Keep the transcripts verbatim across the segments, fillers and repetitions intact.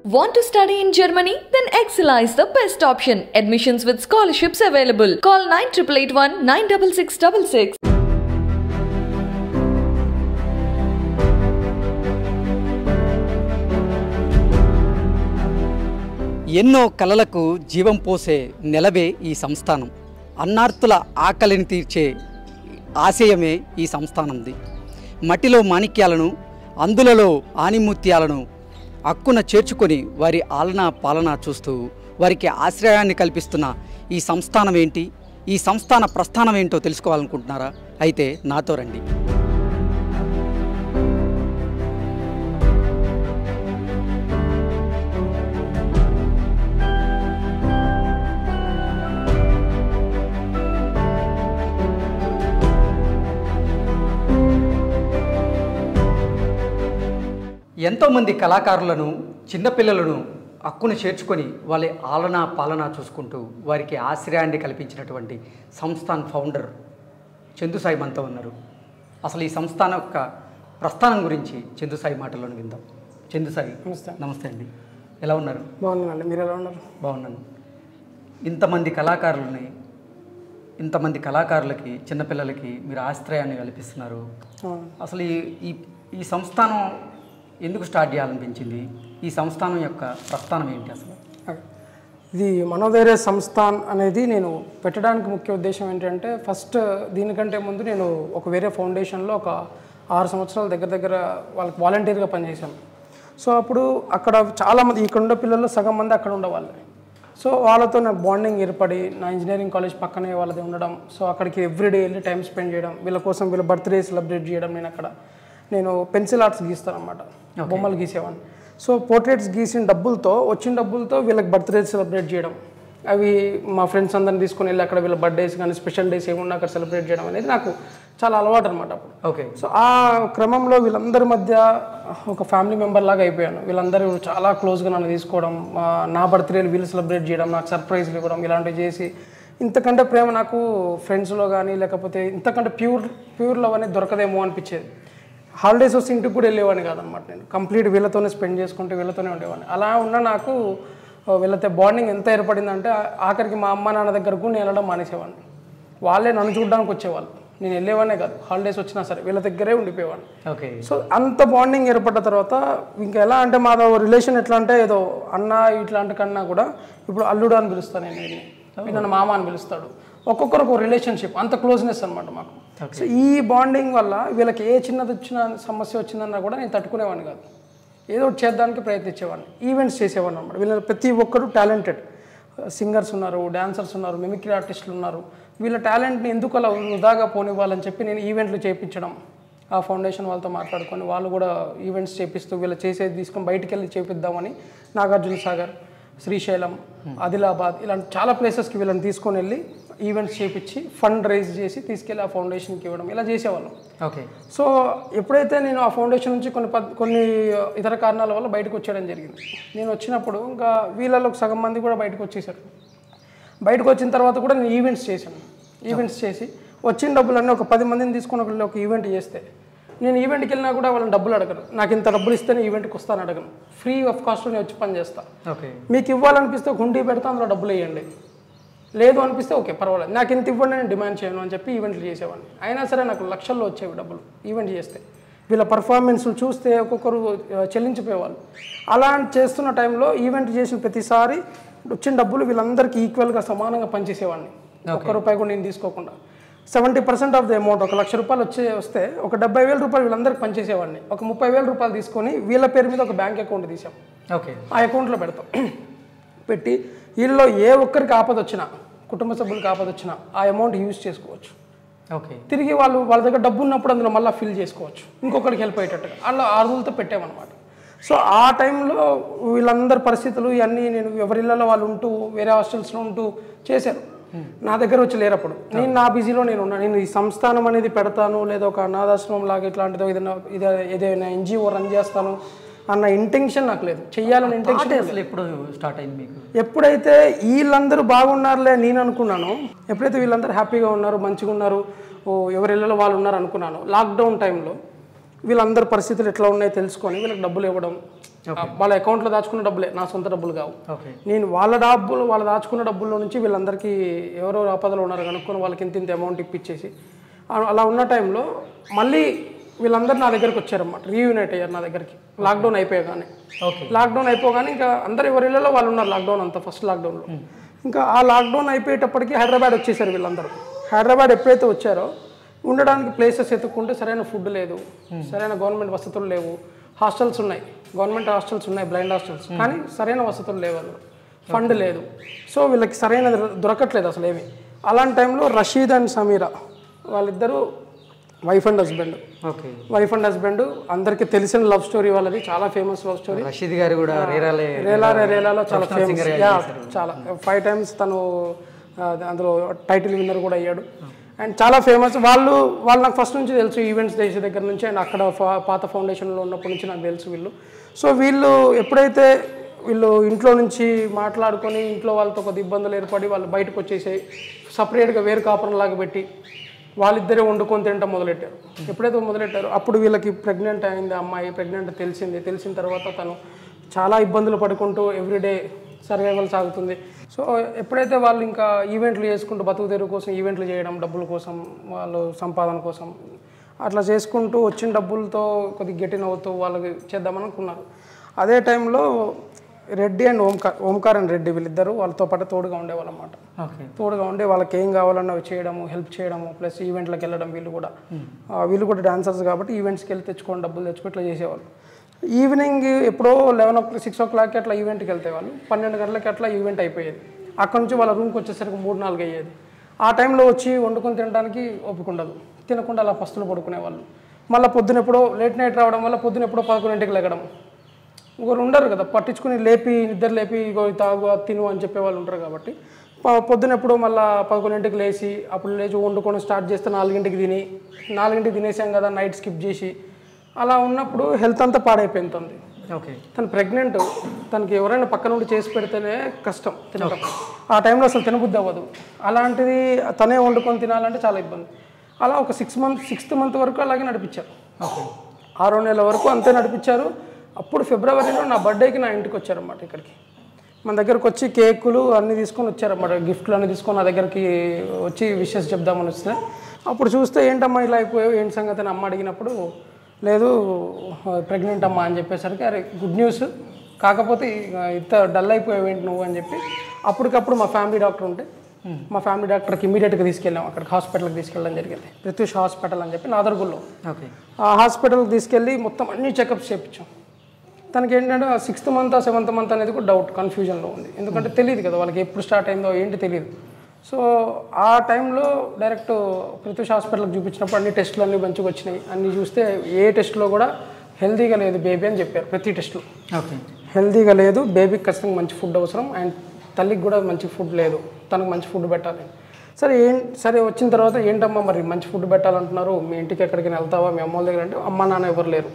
Want to study in Germany? Then Excella is the best option. Admissions with scholarships available. Call nine eight eight one nine six six six six. ఎన్నో కలలకు జీవం పోసే నెలవే ఈ సంస్థానం. అన్నార్తుల ఆకలిని తీర్చే ఆశయమే ఈ సంస్థానంది. మట్టిలో మాణిక్యాలను, అందులలో ఆణిముత్యాలను అక్కున చేర్చుకొని వారి ఆలన పాలన చూస్తూ వారికి ఆశ్రయాన్ని కల్పిస్తున్న ఈ సంస్థానం ఏంటి, ఈ సంస్థాన ప్రస్థానం ఏంటో తెలుసుకోవాలనుకుంటున్నారా? అయితే నాతో రండి. ఎంతోమంది కళాకారులను, చిన్నపిల్లలను హక్కును చేర్చుకొని వాళ్ళ ఆలన పాలన చూసుకుంటూ వారికి ఆశ్రయాన్ని కల్పించినటువంటి సంస్థాన్ ఫౌండర్ చందుసాయి మనతో ఉన్నారు. అసలు ఈ సంస్థాన యొక్క ప్రస్థానం గురించి చందుసాయి మాటల్లోనే విందాం. చందుసాయి, నమస్తే. నమస్తే అండి. ఎలా ఉన్నారు? బాగున్నానండి. మీరు ఎలా ఉన్నారు? బాగున్నాను. ఇంతమంది కళాకారులని, ఇంతమంది కళాకారులకి, చిన్నపిల్లలకి మీరు ఆశ్రయాన్ని కల్పిస్తున్నారు. అసలు ఈ ఈ సంస్థానం ఎందుకు స్టార్ట్ చేయాలనిపించింది? ఈ సంస్థానం యొక్క ప్రస్థానం ఏంటి అసలు? ఇది మనోధైర్య సంస్థాన్ అనేది నేను పెట్టడానికి ముఖ్య ఉద్దేశం ఏంటంటే, ఫస్ట్ దీనికంటే ముందు నేను ఒక వేరే ఫౌండేషన్లో ఒక ఆరు సంవత్సరాల దగ్గర దగ్గర వాళ్ళకి వాలంటీర్గా పనిచేశాను. సో అప్పుడు అక్కడ చాలామంది ఇక్కడ ఉండే పిల్లల్లో సగం మంది అక్కడ ఉండేవాళ్ళు. సో వాళ్ళతో నాకు బాండింగ్ ఏర్పడి, నా ఇంజనీరింగ్ కాలేజ్ పక్కనే వాళ్ళది ఉండడం, సో అక్కడికి ఎవ్రీడే వెళ్ళి టైం స్పెండ్ చేయడం, వీళ్ళ కోసం వీళ్ళ బర్త్డే సెలబ్రేట్ చేయడం. నేను అక్కడ నేను పెన్సిల్ ఆర్ట్స్ గీస్తాను అన్నమాట, బొమ్మలు గీసేవాడిని. సో పోర్ట్రేట్స్ గీసిన డబ్బులతో, వచ్చిన డబ్బులతో వీళ్ళకి బర్త్డే సెలబ్రేట్ చేయడం, అవి మా ఫ్రెండ్స్ అందరిని తీసుకొని వెళ్ళి అక్కడ వీళ్ళ బర్త్డేస్ కానీ స్పెషల్ డేస్ ఏమున్నా అక్కడ సెలబ్రేట్ చేయడం అనేది నాకు చాలా అలవాటు అనమాట అప్పుడు. ఓకే. సో ఆ క్రమంలో వీళ్ళందరి మధ్య ఒక ఫ్యామిలీ మెంబర్ లాగా అయిపోయాను. వీళ్ళందరూ చాలా క్లోజ్గా నన్ను తీసుకోవడం, నా బర్త్డేలు వీళ్ళు సెలబ్రేట్ చేయడం, నాకు సర్ప్రైజ్లు ఇవ్వడం, ఇలాంటివి చేసి ఇంతకంటే ప్రేమ నాకు ఫ్రెండ్స్లో కానీ లేకపోతే ఇంతకంటే ప్యూర్ ప్యూర్ లవ్ అనేది దొరకదేమో అనిపించేది. హాలిడేస్ వస్తే ఇంటికి కూడా వెళ్ళేవాడిని కాదనమాట. నేను కంప్లీట్ వీళ్ళతోనే స్పెండ్ చేసుకుంటూ వీళ్ళతోనే ఉండేవాడిని. అలా ఉన్న నాకు వీళ్ళతో బాండింగ్ ఎంత ఏర్పడిందంటే, ఆఖరికి మా అమ్మ నాన్న దగ్గరకు నేను వెళ్ళడం మానేసేవాడిని. వాళ్ళే నన్ను చూడడానికి వచ్చేవాళ్ళు, నేను వెళ్ళేవాడినే కాదు. హాలిడేస్ వచ్చినా సరే వీళ్ళ దగ్గరే ఉండిపోయేవాడిని. ఓకే. సో అంత బాండింగ్ ఏర్పడ్డ తర్వాత ఇంకా ఎలా అంటే, మాదో రిలేషన్ ఎట్లా అంటే, ఏదో అన్న ఇట్లాంటి కన్నా కూడా ఇప్పుడు అల్లుడు అని పిలుస్తాను నేను, వీడిని నన్ను మామ అని పిలుస్తాడు. ఒక్కొక్కరు ఒక రిలేషన్షిప్, అంత క్లోజ్నెస్ అనమాట మాకు. సో ఈ బాండింగ్ వల్ల వీళ్ళకి ఏ చిన్నది వచ్చిన సమస్య వచ్చిందన్నా కూడా నేను తట్టుకునేవాడిని కాదు, ఏదో ఒకటి చేద్దానికి ప్రయత్నించేవాడిని. ఈవెంట్స్ చేసేవాడిని అనమాట. వీళ్ళ ప్రతి ఒక్కరు టాలెంటెడ్ సింగర్స్ ఉన్నారు, డాన్సర్స్ ఉన్నారు, మిమిక్రీ ఆర్టిస్టులు ఉన్నారు. వీళ్ళ టాలెంట్ని ఎందుకు అలా వృధాగా పోనివ్వాలని చెప్పి నేను ఈవెంట్లు చేయించడం, ఆ ఫౌండేషన్ వాళ్ళతో మాట్లాడుకొని వాళ్ళు కూడా ఈవెంట్స్ చేపిస్తూ వీళ్ళు చేసేది తీసుకొని బయటికి వెళ్ళి చేపిద్దామని నాగార్జున సాగర్, శ్రీశైలం, ఆదిలాబాద్ ఇలాంటి చాలా ప్లేసెస్కి వీళ్ళని తీసుకొని వెళ్ళి ఈవెంట్స్ చేయించి ఫండ్ రైజ్ చేసి తీసుకెళ్ళి ఆ ఫౌండేషన్కి ఇవ్వడం, ఇలా చేసేవాళ్ళం. ఓకే. సో ఎప్పుడైతే నేను ఆ ఫౌండేషన్ నుంచి కొన్ని పద్ కొన్ని ఇతర కారణాల వల్ల బయటకు వచ్చేయడం జరిగింది. నేను వచ్చినప్పుడు ఇంకా వీళ్ళలో సగం మంది కూడా బయటకు వచ్చేసారు. బయటకు వచ్చిన తర్వాత కూడా నేను ఈవెంట్స్ చేశాను. ఈవెంట్స్ చేసి వచ్చిన డబ్బులన్నీ ఒక పది మందిని తీసుకొని ఒక ఒక ఈవెంట్ చేస్తే, నేను ఈవెంట్కి వెళ్ళినా కూడా వాళ్ళని డబ్బులు అడగను. నాకు ఇంత డబ్బులు ఇస్తేనే ఈవెంట్కి వస్తాను అడగను. ఫ్రీ ఆఫ్ కాస్ట్ నేను వచ్చి పని చేస్తాను. ఓకే. మీకు ఇవ్వాలనిపిస్తే ఒక హుండీ పెడతా, అందులో డబ్బులు వేయండి, లేదు అనిపిస్తే ఓకే పర్వాలేదు, నాకు ఇంత ఇవ్వండి నేను డిమాండ్ చేయను అని చెప్పి ఈవెంట్లు చేసేవాడిని. అయినా సరే నాకు లక్షల్లో వచ్చేవి డబ్బులు ఈవెంట్ చేస్తే. వీళ్ళ పర్ఫార్మెన్స్లు చూస్తే ఒక్కొక్కరు చెల్లించిపోయేవాళ్ళు. అలా చేస్తున్న టైంలో ఈవెంట్ చేసిన ప్రతిసారి వచ్చిన డబ్బులు వీళ్ళందరికీ ఈక్వల్గా సమానంగా పనిచేసేవాడిని, ఒక్క రూపాయి కూడా నేను తీసుకోకుండా. Seventy percent of the amount, ఒక లక్ష రూపాయలు వచ్చే వస్తే ఒక డెబ్బై వేల రూపాయలు వీళ్ళందరికీ పనిచేసేవాడిని. ఒక ముప్పై వేల రూపాయలు తీసుకొని వీళ్ళ పేరు మీద ఒక బ్యాంక్ అకౌంట్ తీసాం. ఓకే. ఆ అకౌంట్లో పెడతాం. పెట్టి వీళ్ళలో ఏ ఒక్కరికి ఆపద వచ్చినా, కుటుంబ సభ్యులకు ఆపద వచ్చినా ఆ అమౌంట్ యూజ్ చేసుకోవచ్చు. ఓకే. తిరిగి వాళ్ళు వాళ్ళ దగ్గర డబ్బు ఉన్నప్పుడు అందులో మళ్ళీ ఫిల్ చేసుకోవచ్చు, ఇంకొకరికి హెల్ప్ అయ్యేటట్టుగా అలా ఆరుదలతో పెట్టామన్నమాట. సో ఆ టైంలో వీళ్ళందరి పరిస్థితులు ఇవన్నీ నేను ఎవరిళ్ళలో వాళ్ళు ఉంటూ వేరే హాస్టల్స్లో ఉంటూ చేశారు. నా దగ్గర వచ్చి లేరప్పుడు నేను నా బిజీలో నేను ఉన్నా. నేను ఈ సంస్థానం అనేది పెడతాను, లేదా ఒక అనాథాశ్రమం లాగా ఇట్లాంటిదో ఏదైనా ఇదే ఏదైనా ఎన్జిఓ రన్ చేస్తాను అన్న ఇంటెన్షన్ నాకు లేదు. చెయ్యాలని ఇంటెన్షన్ అసలు ఎప్పుడు స్టార్ట్ అయింది మీకు? ఎప్పుడైతే వీళ్ళందరూ బాగున్నారులే నేను అనుకున్నాను, ఎప్పుడైతే వీళ్ళందరూ హ్యాపీగా ఉన్నారు, మంచిగా ఉన్నారు, ఓ ఎవరి ఇళ్ళలో వాళ్ళు ఉన్నారు అనుకున్నాను, లాక్డౌన్ టైంలో వీళ్ళందరి పరిస్థితులు ఎట్లా ఉన్నాయో తెలుసుకొని వీళ్ళకి డబ్బులు ఇవ్వడం, వాళ్ళ అకౌంట్లో దాచుకున్న డబ్బులే, నా సొంత డబ్బులు కావు. నేను వాళ్ళ డబ్బులు వాళ్ళు దాచుకున్న డబ్బుల్లో నుంచి వీళ్ళందరికీ ఎవరో ఆపదలు ఉన్నారు కనుక్కొని వాళ్ళకి ఇంత ఇంత అమౌంట్ ఇప్పించేసి అలా ఉన్న టైంలో మళ్ళీ వీళ్ళందరూ నా దగ్గరికి వచ్చారన్నమాట. రీయూనైట్ అయ్యారు నా దగ్గరికి లాక్డౌన్ అయిపోయాగానే. లాక్డౌన్ అయిపోగానే ఇంకా అందరు ఎవరి ఇళ్ళలో వాళ్ళు ఉన్నారు లాక్డౌన్ అంతా, ఫస్ట్ లాక్డౌన్లో. ఇంకా ఆ లాక్డౌన్ అయిపోయేటప్పటికి హైదరాబాద్ వచ్చేసారు వీళ్ళందరూ. హైదరాబాద్ ఎప్పుడైతే వచ్చారో ఉండడానికి ప్లేసెస్ ఎత్తుక్కుంటే సరైన ఫుడ్ లేదు, సరైన గవర్నమెంట్ వసతులు లేవు. హాస్టల్స్ ఉన్నాయి, గవర్నమెంట్ హాస్టల్స్ ఉన్నాయి, బ్లైండ్ హాస్టల్స్, కానీ సరైన వసతులు లేవు, అందులో ఫండ్ లేదు. సో వీళ్ళకి సరైన దొరకట్లేదు అసలు ఏమి. అలాంటి టైంలో రషీద్ అండ్ సమీరా వాళ్ళిద్దరూ wife and husband. Okay, wife and husband అందరికీ తెలిసిన లవ్ స్టోరీ వాళ్ళది, చాలా ఫేమస్ లవ్ స్టోరీ. రషీద్ గారు కూడా రేలారే రేలాలో చాలా ఫేమస్, చాలా ఫైవ్ టైమ్స్ తను అందులో టైటిల్ విన్నర్ కూడా అయ్యాడు అండ్ చాలా ఫేమస్. వాళ్ళు వాళ్ళు నాకు ఫస్ట్ నుంచి తెలుసు, ఈవెంట్స్ చేసే దగ్గర నుంచి అండ్ అక్కడ పాత ఫౌండేషన్లో ఉన్నప్పటి నుంచి నాకు తెలుసు వీళ్ళు. సో వీళ్ళు ఎప్పుడైతే వీళ్ళు ఇంట్లో నుంచి మాట్లాడుకొని ఇంట్లో వాళ్ళతో కొద్ది ఇబ్బందులు ఏర్పడి వాళ్ళు బయటకు వచ్చేసి సపరేట్గా వేరు కాపురం లాగా పెట్టి వాళ్ళిద్దరే వండుకొని తినటం మొదలెట్టారు. ఎప్పుడైతే మొదలెట్టారో అప్పుడు వీళ్ళకి ప్రెగ్నెంట్ అయింది అమ్మాయి. ప్రెగ్నెంట్ తెలిసింది, తెలిసిన తర్వాత తను చాలా ఇబ్బందులు పడుకుంటూ ఎవ్రీడే సర్వైవల్ సాగుతుంది. సో ఎప్పుడైతే వాళ్ళు ఇంకా ఈవెంట్లు చేసుకుంటూ బతుకు తెరువు కోసం ఈవెంట్లు చేయడం, డబ్బుల కోసం, వాళ్ళు సంపాదన కోసం అట్లా చేసుకుంటూ వచ్చిన డబ్బులతో కొద్దిగా గెటిన్ అవుతూ వాళ్ళకి చేద్దామని అనుకున్నారు. అదే టైంలో రెడ్డి అండ్ ఓంకార్ ఓంకార్ అండ్ రెడ్డి వీళ్ళిద్దరూ వాళ్ళతో పాటు తోడుగా ఉండేవాళ్ళు అన్నమాట. తోడుగా ఉండే వాళ్ళకి ఏం కావాలన్నా చేయడము, హెల్ప్ చేయడము, ప్లస్ ఈవెంట్లకు వెళ్ళడం. వీళ్ళు కూడా వీళ్ళు కూడా డాన్సర్స్ కాబట్టి ఈవెంట్స్కి వెళ్ళి తెచ్చుకోండి, డబ్బులు తెచ్చుకో ఇట్లా చేసేవాళ్ళు. ఈవినింగ్ ఎప్పుడో లెవెన్ ఓ సిక్స్ ఓ క్లాక్కి అట్లా ఈవెంట్కి వెళ్తే వాళ్ళు పన్నెండు గంటలకి అట్లా ఈవెంట్ అయిపోయేది. అక్కడ నుంచి వాళ్ళ రూమ్కి వచ్చేసరికి మూడు నాలుగు అయ్యేది. ఆ టైంలో వచ్చి వండుకొని తినడానికి ఓపిక ఉండదు, తినకుండా అలా పస్తులు పడుకునేవాళ్ళు. మళ్ళీ పొద్దున ఎప్పుడో లేట్ నైట్ రావడం వల్ల పొద్దున ఎప్పుడో పదకొండింటికి లెగడం. ఒకరు ఉండరు కదా పట్టించుకుని లేపి నిద్ర లేపి ఇగో తాగు తిను అని చెప్పేవాళ్ళు ఉంటారు కాబట్టి పొద్దున ఎప్పుడో మళ్ళీ పదకొండింటికి లేచి అప్పుడు లేచి వండుకొని స్టార్ట్ చేస్తే నాలుగింటికి తిని నాలుగింటికి తినేసాం కదా నైట్ స్కిప్ చేసి అలా ఉన్నప్పుడు హెల్త్ అంతా పాడైపోయింది. ఓకే, తను ప్రెగ్నెంట్, తనకి ఎవరైనా పక్క నుండి చేసి పెడితేనే కష్టం తినడం. ఆ టైంలో అసలు తినబుద్ధి అవ్వదు. అలాంటిది తనే వండుకొని తినాలంటే చాలా ఇబ్బంది. అలా ఒక సిక్స్ మంత్ సిక్స్త్ మంత్ వరకు అలాగే నడిపించారు. ఆరో నెలల వరకు అంతే నడిపించారు. అప్పుడు ఫిబ్రవరిలో నా బర్త్డేకి నా ఇంటికి వచ్చారన్నమాట. ఇక్కడికి మన దగ్గరకు వచ్చి కేకులు అన్నీ తీసుకొని వచ్చారన్నమాట. గిఫ్ట్లు అన్నీ తీసుకొని నా దగ్గరికి వచ్చి విషెస్ చెప్దామని వస్తే అప్పుడు చూస్తే ఏంటమ్మా ఇలా అయిపోయావు, ఏంటి సంగతి అని అమ్మ అడిగినప్పుడు లేదు ప్రెగ్నెంట్ అమ్మా అని చెప్పేసరికి అరే గుడ్ న్యూస్, కాకపోతే ఇంత డల్ అయిపోయావు ఏంటి నువ్వు అని చెప్పి అప్పటికప్పుడు మా ఫ్యామిలీ డాక్టర్ ఉంటే మా ఫ్యామిలీ డాక్టర్కి ఇమీడియట్గా తీసుకెళ్ళాం. అక్కడికి హాస్పిటల్కి తీసుకెళ్ళడం జరిగింది, ప్రత్యూష్ హాస్పిటల్ అని చెప్పి నాదర్గుల్లో. ఓకే, ఆ హాస్పిటల్కి తీసుకెళ్ళి మొత్తం అన్ని చెకప్స్ చేయించాం. తనకి ఏంటంటే సిక్స్త్ మంత్ సెవెంత్ మంత్ అనేది కూడా డౌట్, కన్ఫ్యూజన్లో ఉంది. ఎందుకంటే తెలియదు కదా వాళ్ళకి ఎప్పుడు స్టార్ట్ అయిందో ఏంటి తెలియదు. సో ఆ టైంలో డైరెక్ట్ ప్రత్యూష్ హాస్పిటల్కి చూపించినప్పుడు అన్ని టెస్టులు అన్నీ మంచిగా వచ్చినాయి. అన్నీ చూస్తే ఏ టెస్ట్లో కూడా హెల్తీగా లేదు బేబీ అని చెప్పారు. ప్రతి టెస్ట్లో ఓకే హెల్తీగా లేదు, బేబీకి ఖచ్చితంగా మంచి ఫుడ్ అవసరం అండ్ తల్లికి కూడా మంచి ఫుడ్ లేదు, తనకు మంచి ఫుడ్ పెట్టాలి. సరే ఏం సరే వచ్చిన తర్వాత ఏంటమ్మా మరి మంచి ఫుడ్ పెట్టాలంటున్నారు, మీ ఇంటికి ఎక్కడికైనా వెళ్తావా మీ అమ్మ వాళ్ళ దగ్గర అంటే అమ్మ నాన్న ఎవరు లేరు.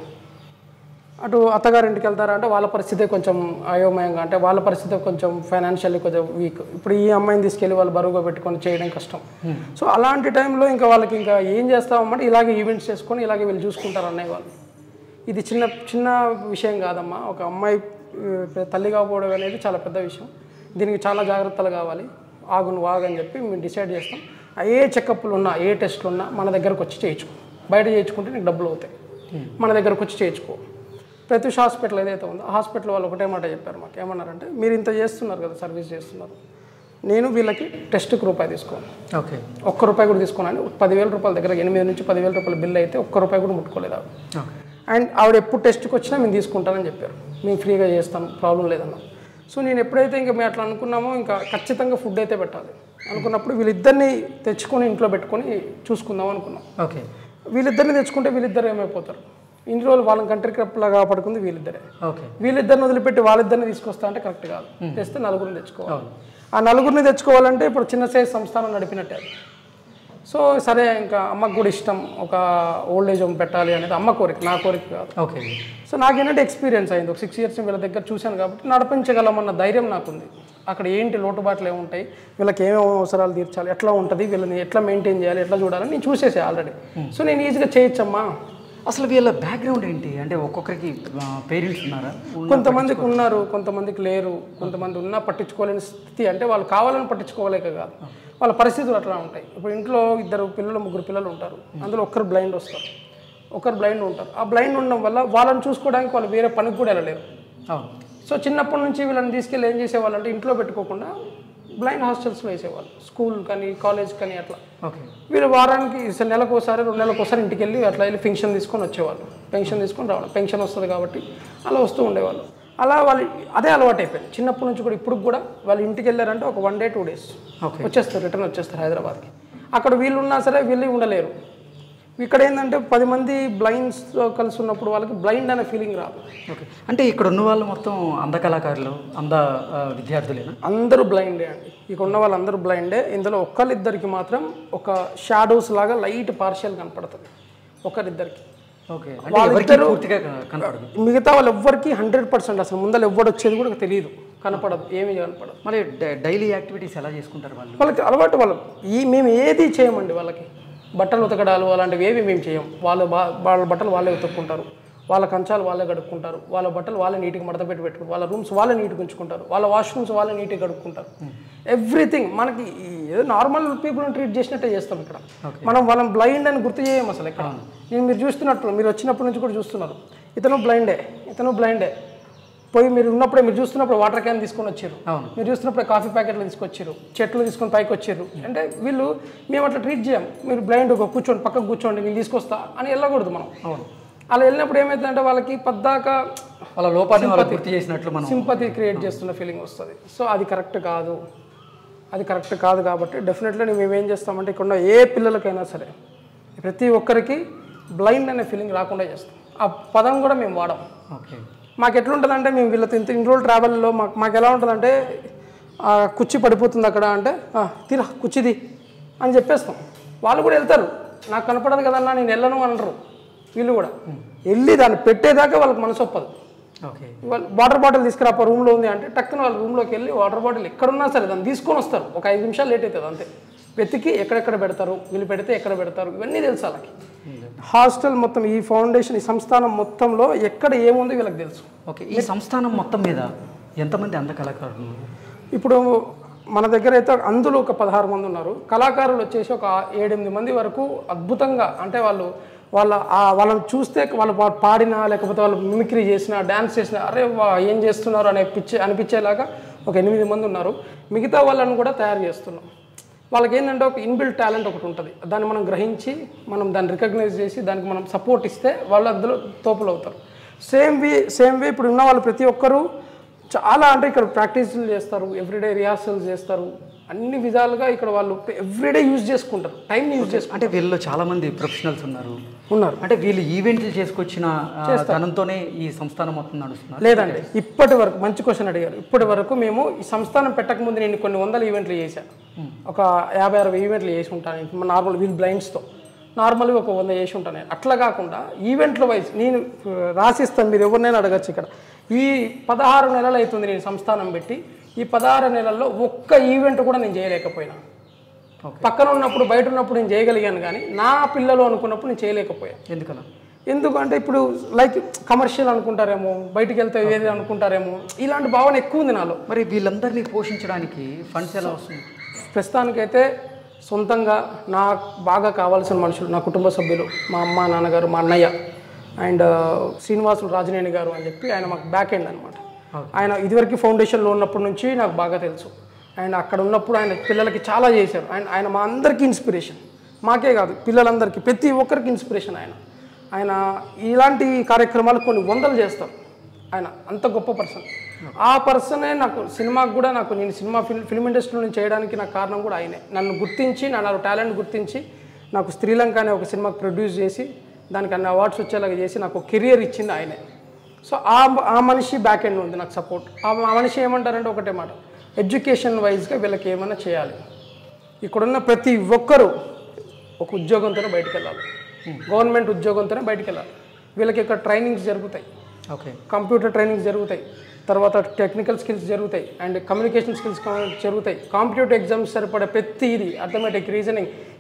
అటు అత్తగారింటికి వెళ్తారా అంటే వాళ్ళ పరిస్థితి కొంచెం అయోమయంగా, అంటే వాళ్ళ పరిస్థితి కొంచెం ఫైనాన్షియల్లీ కొంచెం వీక్. ఇప్పుడు ఈ అమ్మాయిని తీసుకెళ్ళి వాళ్ళు బరువుగా పెట్టుకొని చేయడం కష్టం. సో అలాంటి టైంలో ఇంకా వాళ్ళకి ఇంకా ఏం చేస్తామంటే ఇలాగే ఈవెంట్స్ చేసుకొని ఇలాగే వీళ్ళు చూసుకుంటారు అన్నయ్య వాళ్ళు. ఇది చిన్న చిన్న విషయం కాదమ్మా, ఒక అమ్మాయి తల్లి కాకపోవడం అనేది చాలా పెద్ద విషయం. దీనికి చాలా జాగ్రత్తలు కావాలి, ఆగు నువ్వు ఆగని చెప్పి మేము డిసైడ్ చేస్తాం. ఏ చెకప్లు ఉన్నా ఏ టెస్టులు ఉన్నా మన దగ్గరకు వచ్చి చేయించుకో, బయట చేయించుకుంటే నీకు డబ్బులు అవుతాయి, మన దగ్గరకు వచ్చి చేయించుకో. ప్రత్యూష్ హాస్పిటల్ ఏదైతే ఉందో ఆ హాస్పిటల్ వాళ్ళు ఒకటే మాట చెప్పారు మాకు, ఏమన్నారంటే మీరు ఇంత చేస్తున్నారు కదా సర్వీస్ చేస్తున్నారు, నేను వీళ్ళకి టెస్ట్కి రూపాయి తీసుకోను, ఓకే ఒక్క రూపాయి కూడా తీసుకోనని పదివేల రూపాయల దగ్గర ఎనిమిది నుంచి పదివేల రూపాయల బిల్ అయితే ఒక్క రూపాయి కూడా ముట్టుకోలేదు ఆవిడ. అండ్ ఆవిడ ఎప్పుడు టెస్ట్కి వచ్చినా మేము తీసుకుంటానని చెప్పారు, మేము ఫ్రీగా చేస్తాం ప్రాబ్లం లేదన్నా. సో నేను ఎప్పుడైతే ఇంకా మేము అట్లా అనుకున్నామో ఇంకా ఖచ్చితంగా ఫుడ్ అయితే పెట్టాలి అనుకున్నప్పుడు వీళ్ళిద్దరిని తెచ్చుకొని ఇంట్లో పెట్టుకొని చూసుకుందాం అనుకున్నాం. ఓకే, వీళ్ళిద్దరిని తెచ్చుకుంటే వీళ్ళిద్దరు ఏమైపోతారు, ఇన్ని రోజులు వాళ్ళని కంట్రీ క్లబ్లా కాపాడుకుంది వీళ్ళిద్దరే. ఓకే, వీళ్ళిద్దరిని వదిలిపెట్టి వాళ్ళిద్దరిని తీసుకొస్తా అంటే కరెక్ట్ కాదు, తెస్తే నలుగురిని తెచ్చుకోవాలి. ఆ నలుగురిని తెచ్చుకోవాలంటే ఇప్పుడు చిన్న సైజ్ సంస్థానం నడిపినట్టే. సో సరే ఇంకా అమ్మకు కూడా ఇష్టం ఒక ఓల్డ్ ఏజ్ హోమ్ పెట్టాలి అనేది అమ్మ కోరిక, నా కోరిక కాదు. ఓకే, సో నాకేంటంటే ఎక్స్పీరియన్స్ అయింది, ఒక సిక్స్ ఇయర్స్ వీళ్ళ దగ్గర చూశాను కాబట్టి నడిపించగలమన్న ధైర్యం నాకుంది. అక్కడ ఏంటి లోటుబాట్లు ఏముంటాయి, వీళ్ళకి ఏమేమి అవసరాలు తీర్చాలి, ఎట్లా ఉంటుంది, వీళ్ళని ఎట్లా మెయింటైన్ చేయాలి, ఎట్లా చూడాలని నేను చూసేసే ఆల్రెడీ. సో నేను ఈజీగా చేయొచ్చమ్మా అసలు వీళ్ళ బ్యాక్గ్రౌండ్ ఏంటి? అంటే ఒక్కొక్కరికి పేరెంట్స్ ఉన్నారా? కొంతమందికి ఉన్నారు, కొంతమందికి లేరు. కొంతమంది ఉన్నా పట్టించుకోలేని స్థితి, అంటే వాళ్ళు కావాలని పట్టించుకోలేక కాదు, వాళ్ళ పరిస్థితులు అట్లా ఉంటాయి. ఇప్పుడు ఇంట్లో ఇద్దరు పిల్లలు ముగ్గురు పిల్లలు ఉంటారు, అందులో ఒక్కరు బ్లైండ్ వస్తారు, ఒకరు బ్లైండ్ ఉంటారు. ఆ బ్లైండ్ ఉండడం వల్ల వాళ్ళని చూసుకోవడానికి వాళ్ళు వేరే పనికి కూడా వెళ్ళలేరు. సో చిన్నప్పటి నుంచి వీళ్ళని తీసుకెళ్ళి ఏం చేసేవాళ్ళు అంటే ఇంట్లో పెట్టుకోకుండా బ్లైండ్ హాస్టల్స్లో వేసేవాళ్ళు, స్కూల్ కానీ కాలేజ్ కానీ అట్లా. ఓకే. వీళ్ళు వారానికి నెలకు ఒకసారి రెండు నెలలకు ఒకసారి ఇంటికి వెళ్ళి అట్లా వెళ్ళి పెన్షన్ తీసుకొని వచ్చేవాళ్ళు, పెన్షన్ తీసుకొని రావడం, పెన్షన్ వస్తుంది కాబట్టి అలా వస్తూ ఉండేవాళ్ళు. అలా వాళ్ళు అదే అలవాటు అయిపోయింది చిన్నప్పటి నుంచి కూడా. ఇప్పుడు కూడా వాళ్ళు ఇంటికి వెళ్ళారంటే ఒక వన్ డే టూ డేస్ వచ్చేస్తారు, రిటర్న్ వచ్చేస్తారు హైదరాబాద్కి. అక్కడ వీళ్ళు ఉన్నా సరే వీళ్ళు ఉండలేరు. ఇక్కడ ఏంటంటే పది మంది బ్లైండ్స్ కలిసి ఉన్నప్పుడు వాళ్ళకి బ్లైండ్ అనే ఫీలింగ్ రాదు. ఓకే. అంటే ఇక్కడ ఉన్న వాళ్ళు మొత్తం అంధ కళాకారులు, అంధ విద్యార్థులేనా? అందరూ బ్లైండే అండి, ఇక్కడ ఉన్న వాళ్ళందరూ బ్లైండే. ఇందులో ఒకరిద్దరికి మాత్రం ఒక షాడోస్ లాగా లైట్ పార్షియల్ కనపడుతుంది ఒకరిద్దరికి. ఓకే. వాళ్ళిద్దరూ పూర్తిగా కనపడదు. మిగతా వాళ్ళు ఎవ్వరికి హండ్రెడ్ పర్సెంట్ అసలు ముందర ఎవ్వడు వచ్చేది కూడా తెలియదు, కనపడదు, ఏమీ కనపడదు. మరి డైలీ యాక్టివిటీస్ ఎలా చేసుకుంటారు వాళ్ళు? వాళ్ళకి అలవాటు, వాళ్ళు ఈ మేము ఏది చేయమండి వాళ్ళకి. బట్టలు ఉతకడాలు అలాంటివి ఏవి మేము చేయం. వాళ్ళు బా వాళ్ళ బట్టలు వాళ్ళే ఉతుక్కుంటారు, వాళ్ళ కంచాలు వాళ్ళే కడుక్కుంటారు, వాళ్ళ బట్టలు వాళ్ళే నీట్గా మడత పెట్టి పెట్టుకుంటారు, వాళ్ళ రూమ్స్ వాళ్ళే నీట్గా ఉంచుకుంటారు, వాళ్ళ వాష్రూమ్స్ వాళ్ళే నీట్గా కడుక్కుంటారు. ఎవ్రీథింగ్ మనకి ఏదో నార్మల్ పీపుల్ని ట్రీట్ చేసినట్టే చేస్తాం ఇక్కడ. మనం వాళ్ళని బ్లైండ్ అని గుర్తు చేయం అసలు ఇక్కడ. నేను మీరు చూస్తున్నట్టు, మీరు వచ్చినప్పటి నుంచి కూడా చూస్తున్నారు, ఇతను బ్లైండే, ఇతను బ్లైండే. పోయి మీరు ఉన్నప్పుడే మీరు చూస్తున్నప్పుడు వాటర్ క్యాన్ తీసుకొని వచ్చారు, మీరు చూస్తున్నప్పుడే కాఫీ ప్యాకెట్లు తీసుకొచ్చారు, చెట్లు తీసుకొని పైకి వచ్చారు. అంటే వీళ్ళు మేము అట్లా ట్రీట్ చేయం. మీరు బ్లైండ్ ఒక కూర్చోండి, పక్కకు కూర్చోండి, నేను తీసుకొస్తా అని వెళ్ళకూడదు మనం. అవును. అలా వెళ్ళినప్పుడు ఏమవుతుందంటే వాళ్ళకి పద్దాక వాళ్ళ లోపాన్ని గుర్తు చేసినట్లు మనం సింపతి క్రియేట్ చేస్తున్న ఫీలింగ్ వస్తుంది. సో అది కరెక్ట్ కాదు, అది కరెక్ట్ కాదు. కాబట్టి డెఫినెట్లీ మేము ఏం చేస్తామంటే ఇక్కడ ఉన్న ఏ పిల్లలకైనా సరే ప్రతి ఒక్కరికి బ్లైండ్ అనే ఫీలింగ్ రాకుండా చేస్తాం. ఆ పదం కూడా మేము వాడం. ఓకే. మాకు ఎట్లుంటుందంటే మేము వీళ్ళతో ఇంత ఇన్ని రోజులు ట్రావెల్లో మాకు మాకు ఎలా ఉంటుందంటే కుర్చీ పడిపోతుంది అక్కడ అంటే తీరా కుర్చీది అని చెప్పేస్తాం. వాళ్ళు కూడా వెళ్తారు, నాకు కనపడదు కదన్నా నేను వెళ్ళను అనరు. వీళ్ళు కూడా వెళ్ళి దాన్ని పెట్టేదాకా వాళ్ళకి మనసు ఒప్పదు. ఓకే. వాళ్ళు వాటర్ బాటిల్ తీసుకురాపో రూమ్లో ఉంది అంటే టక్కున వాళ్ళ రూమ్లోకి వెళ్ళి వాటర్ బాటిల్ ఎక్కడున్నా సరే దాన్ని తీసుకొని వస్తారు. ఒక ఐదు నిమిషాలు లేట్ అవుతుంది అంతే. వెతికి ఎక్కడెక్కడ పెడతారు, వీళ్ళు పెడితే ఎక్కడ పెడతారు, ఇవన్నీ తెలుసు వాళ్ళకి. హాస్టల్ మొత్తం ఈ ఫౌండేషన్ ఈ సంస్థానం మొత్తంలో ఎక్కడ ఏముందో వీళ్ళకి తెలుసు. ఓకే. ఈ సంస్థానం మొత్తం మీద ఎంతమంది అంధ కళాకారులు? ఇప్పుడు మన దగ్గర అయితే అందులో ఒక పదహారు మంది ఉన్నారు. కళాకారులు వచ్చేసి ఒక ఏడెనిమిది మంది వరకు అద్భుతంగా, అంటే వాళ్ళు వాళ్ళ వాళ్ళని చూస్తే వాళ్ళు పాడినా లేకపోతే వాళ్ళు మిమిక్రీ చేసినా డ్యాన్స్ చేసినా అరే వా ఏం చేస్తున్నారు అనే పిచ్చే అనిపించేలాగా ఒక ఎనిమిది మంది ఉన్నారు. మిగతా వాళ్ళని కూడా తయారు చేస్తున్నాం. వాళ్ళకి ఏంటంటే ఒక ఇన్బిల్ట్ టాలెంట్ ఒకటి ఉంటుంది, దాన్ని మనం గ్రహించి మనం దాన్ని రికగ్నైజ్ చేసి దానికి మనం సపోర్ట్ ఇస్తే వాళ్ళు అందులో తోపులు అవుతారు. సేమ్ వే సేమ్ వే ఇప్పుడు ఉన్న వాళ్ళు ప్రతి ఒక్కరూ చాలా, అంటే ఇక్కడ ప్రాక్టీస్లు చేస్తారు, ఎవ్రీడే రిహార్సల్స్ చేస్తారు, అన్ని విధాలుగా ఇక్కడ వాళ్ళు ఎవ్రీడే యూజ్ చేసుకుంటారు, టైంని యూజ్ చేసుకుంటారు. అంటే వీళ్ళు చాలామంది ప్రొఫెషనల్స్ ఉన్నారు ఉన్నారు అంటే వీళ్ళు ఈవెంట్లు చేసుకొచ్చిన ధనంతోనే ఈ సంస్థానం మొత్తం నడుస్తున్నారు? లేదండి, ఇప్పటి వరకు మంచి క్వశ్చన్ అడిగారు. ఇప్పటి వరకు మేము ఈ సంస్థానం పెట్టకముందు నేను కొన్ని వందల ఈవెంట్లు చేశాను, ఒక యాభై అరవై ఈవెంట్లు చేసి ఉంటాను నార్మల్ వీల్ బ్లైండ్స్తో. నార్మల్గా ఒక వంద చేసి ఉంటాను నేను. అట్లా కాకుండా ఈవెంట్ల వైజ్ నేను రాసిస్తాను, మీరు ఎవరినైనా అడగచ్చు. ఇక్కడ ఈ పదహారు నెలలు అవుతుంది నేను సంస్థానం పెట్టి, ఈ పదహారు నెలల్లో ఒక్క ఈవెంట్ కూడా నేను చేయలేకపోయినా. పక్కన ఉన్నప్పుడు బయట ఉన్నప్పుడు నేను చేయగలిగాను, కానీ నా పిల్లలు అనుకున్నప్పుడు నేను చేయలేకపోయాను. ఎందుకలా? ఎందుకంటే ఇప్పుడు లైక్ కమర్షియల్ అనుకుంటారేమో, బయటికి వెళ్తే ఏది అనుకుంటారేమో, ఇలాంటి భావన ఎక్కువ ఉంది నాలో. మరి వీళ్ళందరినీ పోషించడానికి ఫండ్స్ ఎలా వస్తుంది? ప్రస్తుతానికైతే సొంతంగా నాకు బాగా కావాల్సిన మనుషులు, నా కుటుంబ సభ్యులు, మా అమ్మ నాన్నగారు, మా అన్నయ్య అండ్ శ్రీనివాసులు రాజనేని గారు అని చెప్పి ఆయన మాకు బ్యాక్ ఎండ్ అనమాట. ఆయన ఇదివరకు ఫౌండేషన్లో ఉన్నప్పటి నుంచి నాకు బాగా తెలుసు. అండ్ అక్కడ ఉన్నప్పుడు ఆయన పిల్లలకి చాలా చేశారు. అండ్ ఆయన మా అందరికీ ఇన్స్పిరేషన్, మాకే కాదు పిల్లలందరికీ ప్రతి ఒక్కరికి ఇన్స్పిరేషన్. ఆయన ఆయన ఇలాంటి కార్యక్రమాలు కొన్ని వందలు చేస్తారు. ఆయన అంత గొప్ప పర్సన్. ఆ పర్సనే నాకు సినిమాకు కూడా నాకు నేను సినిమా ఫిల్మ్ ఫిల్మ్ ఇండస్ట్రీలో నేను చేయడానికి నాకు కారణం కూడా ఆయనే. నన్ను గుర్తించి నా టాలెంట్ గుర్తించి నాకు శ్రీలంక అనే ఒక సినిమాకు ప్రొడ్యూస్ చేసి దానికి అన్ని అవార్డ్స్ వచ్చేలాగా చేసి నాకు కెరియర్ ఇచ్చింది ఆయనే. సో ఆ ఆ మనిషి బ్యాక్ ఎండ్ ఉంది నాకు సపోర్ట్. ఆ మనిషి ఏమంటారంటే ఒకటే మాట, ఎడ్యుకేషన్ వైజ్గా వీళ్ళకి ఏమైనా చేయాలి. ఇక్కడున్న ప్రతి ఒక్కరూ ఒక ఉద్యోగంతోనే బయటకు వెళ్ళాలి, గవర్నమెంట్ ఉద్యోగంతోనే బయటకు వెళ్ళాలి. వీళ్ళకి ఇక్కడ ట్రైనింగ్స్ జరుగుతాయి, ఓకే, కంప్యూటర్ ట్రైనింగ్స్ జరుగుతాయి, తర్వాత టెక్నికల్ స్కిల్స్ జరుగుతాయి, అండ్ కమ్యూనికేషన్ స్కిల్స్ జరుగుతాయి. కాంపిటేటివ్ ఎగ్జామ్స్ సరిపడే ప్రతి ఇది అర్థమెటిక్, రీజనింగ్,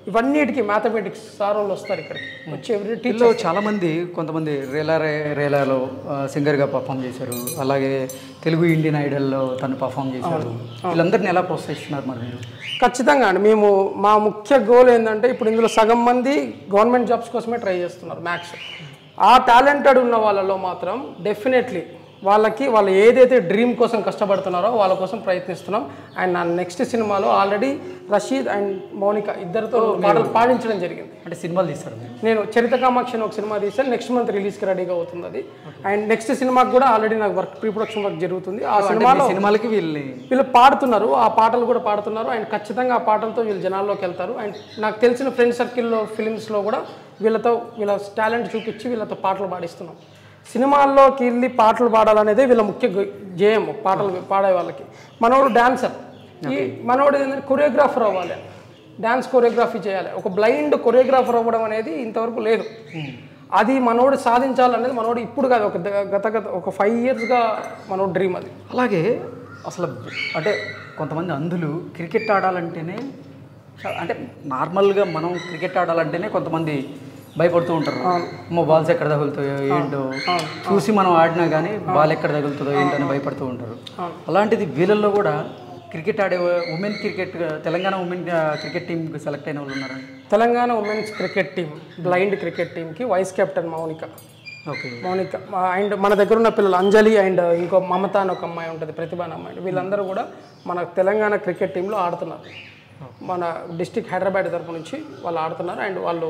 ఇవన్నిటికీ మ్యాథమెటిక్స్ సార్ వాళ్ళు వస్తారు ఇక్కడికి వచ్చి ఎవ్రీ టీచర్లో చాలామంది కొంతమంది రేలా రే రేలాలో సింగర్గా పర్ఫామ్ చేశారు, అలాగే తెలుగు ఇండియన్ ఐడల్లో తను పర్ఫామ్ చేశారు. వీళ్ళందరినీ ఎలా ప్రోత్సహిస్తున్నారు మరి మీరు? ఖచ్చితంగా అండి. మేము మా ముఖ్య గోల్ ఏంటంటే ఇప్పుడు ఇందులో సగం మంది గవర్నమెంట్ జాబ్స్ కోసమే ట్రై చేస్తున్నారు మ్యాథ్స్. ఆ టాలెంటెడ్ ఉన్న వాళ్ళలో మాత్రం డెఫినెట్లీ వాళ్ళకి వాళ్ళు ఏదైతే డ్రీమ్ కోసం కష్టపడుతున్నారో వాళ్ళ కోసం ప్రయత్నిస్తున్నాం. అండ్ నా నెక్స్ట్ సినిమాలో ఆల్రెడీ రషీద్ అండ్ మౌనిక ఇద్దరితో పాటలు పాడించడం జరిగింది. అంటే సినిమాలు తీస్తారు? నేను చరిత కామాక్షి అని ఒక సినిమా తీసాను, నెక్స్ట్ మంత్ రిలీజ్కి రెడీగా అవుతుంది అది. అండ్ నెక్స్ట్ సినిమాకి కూడా ఆల్రెడీ నాకు వర్క్ ప్రీ ప్రొడక్షన్ వర్క్ జరుగుతుంది. ఆ సినిమాలో సినిమాలకి వీళ్ళు వీళ్ళు పాడుతున్నారు, ఆ పాటలు కూడా పాడుతున్నారు. అండ్ ఖచ్చితంగా ఆ పాటలతో వీళ్ళు జనాల్లోకి వెళ్తారు. అండ్ నాకు తెలిసిన ఫ్రెండ్ సర్కిల్లో ఫిలిమ్స్లో కూడా వీళ్ళతో వీళ్ళ టాలెంట్ చూపించి వీళ్ళతో పాటలు పాడిస్తున్నాం. సినిమాల్లోకి వెళ్ళి పాటలు పాడాలనేదే వీళ్ళ ముఖ్య ధ్యేయం, పాటలు పాడే వాళ్ళకి. మనోడు డాన్సర్, ఈ మనోడు ఏంటంటే కొరియోగ్రాఫర్ అవ్వాలి, డ్యాన్స్ కొరియోగ్రఫీ చేయాలి. ఒక బ్లైండ్ కొరియోగ్రాఫర్ అవ్వడం అనేది ఇంతవరకు లేదు. అది మనోడు సాధించాలనేది మనోడు ఇప్పుడు కాదు, ఒక గత గత ఒక ఫైవ్ ఇయర్స్గా మనోడు డ్రీమ్ అది. అలాగే అసలు అంటే కొంతమంది అంధులు క్రికెట్ ఆడాలంటేనే అంటే నార్మల్గా మనం క్రికెట్ ఆడాలంటేనే కొంతమంది భయపడుతూ ఉంటారు. మా బాల్స్ ఎక్కడ తగులుతాయో ఏంటో చూసి మనం ఆడినా కానీ బాల్ ఎక్కడ తగులుతుందో ఏంటో అని భయపడుతూ ఉంటారు. అలాంటిది వీళ్ళల్లో కూడా క్రికెట్ ఆడే women cricket Telangana women cricket టీంకి సెలెక్ట్ అయిన వాళ్ళు ఉన్నారండి. Telangana women's cricket team blind cricket టీంకి vice captain Mounika. Okay, Mounika and మన దగ్గర ఉన్న పిల్లలు అంజలి అండ్ ఇంకో మమత అని ఒక అమ్మాయి ఉంటుంది, ప్రతిభ అనే అమ్మాయి. వీళ్ళందరూ కూడా మన తెలంగాణ క్రికెట్ టీంలో ఆడుతున్నారు. మన డిస్టిక్ హైదరాబాద్ తరపు నుంచి వాళ్ళు ఆడుతున్నారు. అండ్ వాళ్ళు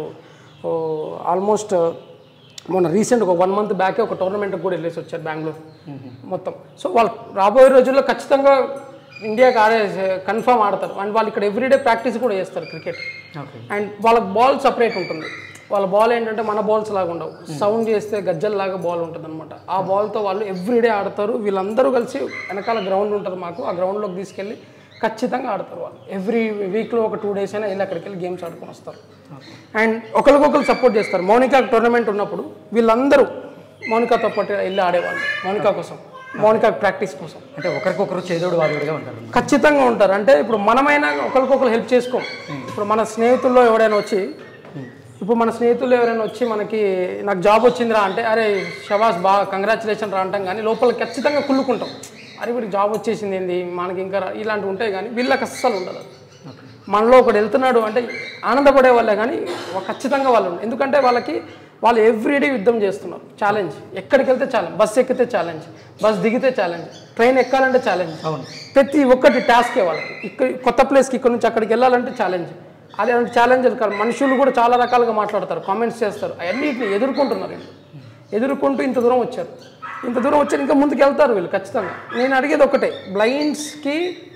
ఆల్మోస్ట్ మొన్న రీసెంట్ ఒక వన్ మంత్ బ్యాకే ఒక టోర్నమెంట్కి కూడా వెళ్ళేసి వచ్చారు బెంగళూరు మొత్తం. సో వాళ్ళు రాబోయే రోజుల్లో ఖచ్చితంగా ఇండియాకి ఆడే కన్ఫర్మ్ ఆడతారు. అండ్ వాళ్ళు ఇక్కడ ఎవ్రీడే ప్రాక్టీస్ కూడా చేస్తారు క్రికెట్. అండ్ వాళ్ళకి బాల్ సపరేట్ ఉంటుంది. వాళ్ళ బాల్ ఏంటంటే మన బాల్స్ లాగా ఉండవు, సౌండ్ చేస్తే గజ్జల్లాగా బాల్ ఉంటుంది అనమాట. ఆ బాల్తో వాళ్ళు ఎవ్రీడే ఆడతారు. వీళ్ళందరూ కలిసి వెనకాల గ్రౌండ్ ఉంటుంది మాకు, ఆ గ్రౌండ్లోకి తీసుకెళ్ళి ఖచ్చితంగా ఆడతారు. వాళ్ళు ఎవ్రీ వీక్లో ఒక టూ డేస్ అయినా వెళ్ళి అక్కడికి వెళ్ళి గేమ్స్ ఆడుకొని వస్తారు. అండ్ ఒకరికొకరు సపోర్ట్ చేస్తారు. మౌనికా టోర్నమెంట్ ఉన్నప్పుడు వీళ్ళందరూ మౌనికాతో పాటు వెళ్ళి ఆడేవాళ్ళు, మౌనికా కోసం, మౌనికా ప్రాక్టీస్ కోసం. అంటే ఒకరికొకరు చేదోడు వాదోడుగా ఉంటారు, ఖచ్చితంగా ఉంటారు. అంటే ఇప్పుడు మనమైనా ఒకరికొకరు హెల్ప్ చేసుకోం. ఇప్పుడు మన స్నేహితుల్లో ఎవడైనా వచ్చి ఇప్పుడు మన స్నేహితులు ఎవరైనా వచ్చి మనకి నాకు జాబ్ వచ్చిందిరా అంటే అరే షబాస్ బాగా కంగ్రాచులేషన్ రా అంటాం, కానీ లోపల ఖచ్చితంగా కుళ్ళుకుంటాం. అరే వీడికి జాబ్ వచ్చేసింది ఏంది మనకి ఇంకా ఇలాంటివి ఉంటాయి, కానీ వీళ్ళకి అస్సలు ఉండదు. మనలో ఒకటి వెళ్తున్నాడు అంటే ఆనందపడే వాళ్ళే, కానీ ఖచ్చితంగా వాళ్ళు ఎందుకంటే వాళ్ళకి వాళ్ళు ఎవ్రీడే యుద్ధం చేస్తున్నారు. ఛాలెంజ్, ఎక్కడికి వెళ్తే ఛాలెంజ్, బస్ ఎక్కితే ఛాలెంజ్, బస్ దిగితే ఛాలెంజ్, ట్రైన్ ఎక్కాలంటే ఛాలెంజ్. ప్రతి ఒక్కటి టాస్కే వాళ్ళకి. ఇక్కడ కొత్త ప్లేస్కి ఇక్కడ నుంచి అక్కడికి వెళ్ళాలంటే ఛాలెంజ్. అదే ఛాలెంజ్ కాదు, మనుషులు కూడా చాలా రకాలుగా మాట్లాడతారు, కామెంట్స్ చేస్తారు. అవన్నిటిని ఎదుర్కొంటున్నారు. ఎదుర్కొంటూ ఇంత దూరం వచ్చారు, ఇంత దూరం వచ్చారు, ఇంకా ముందుకు వెళ్తారు వీళ్ళు ఖచ్చితంగా. నేను అడిగేది ఒకటే, బ్లైండ్స్కి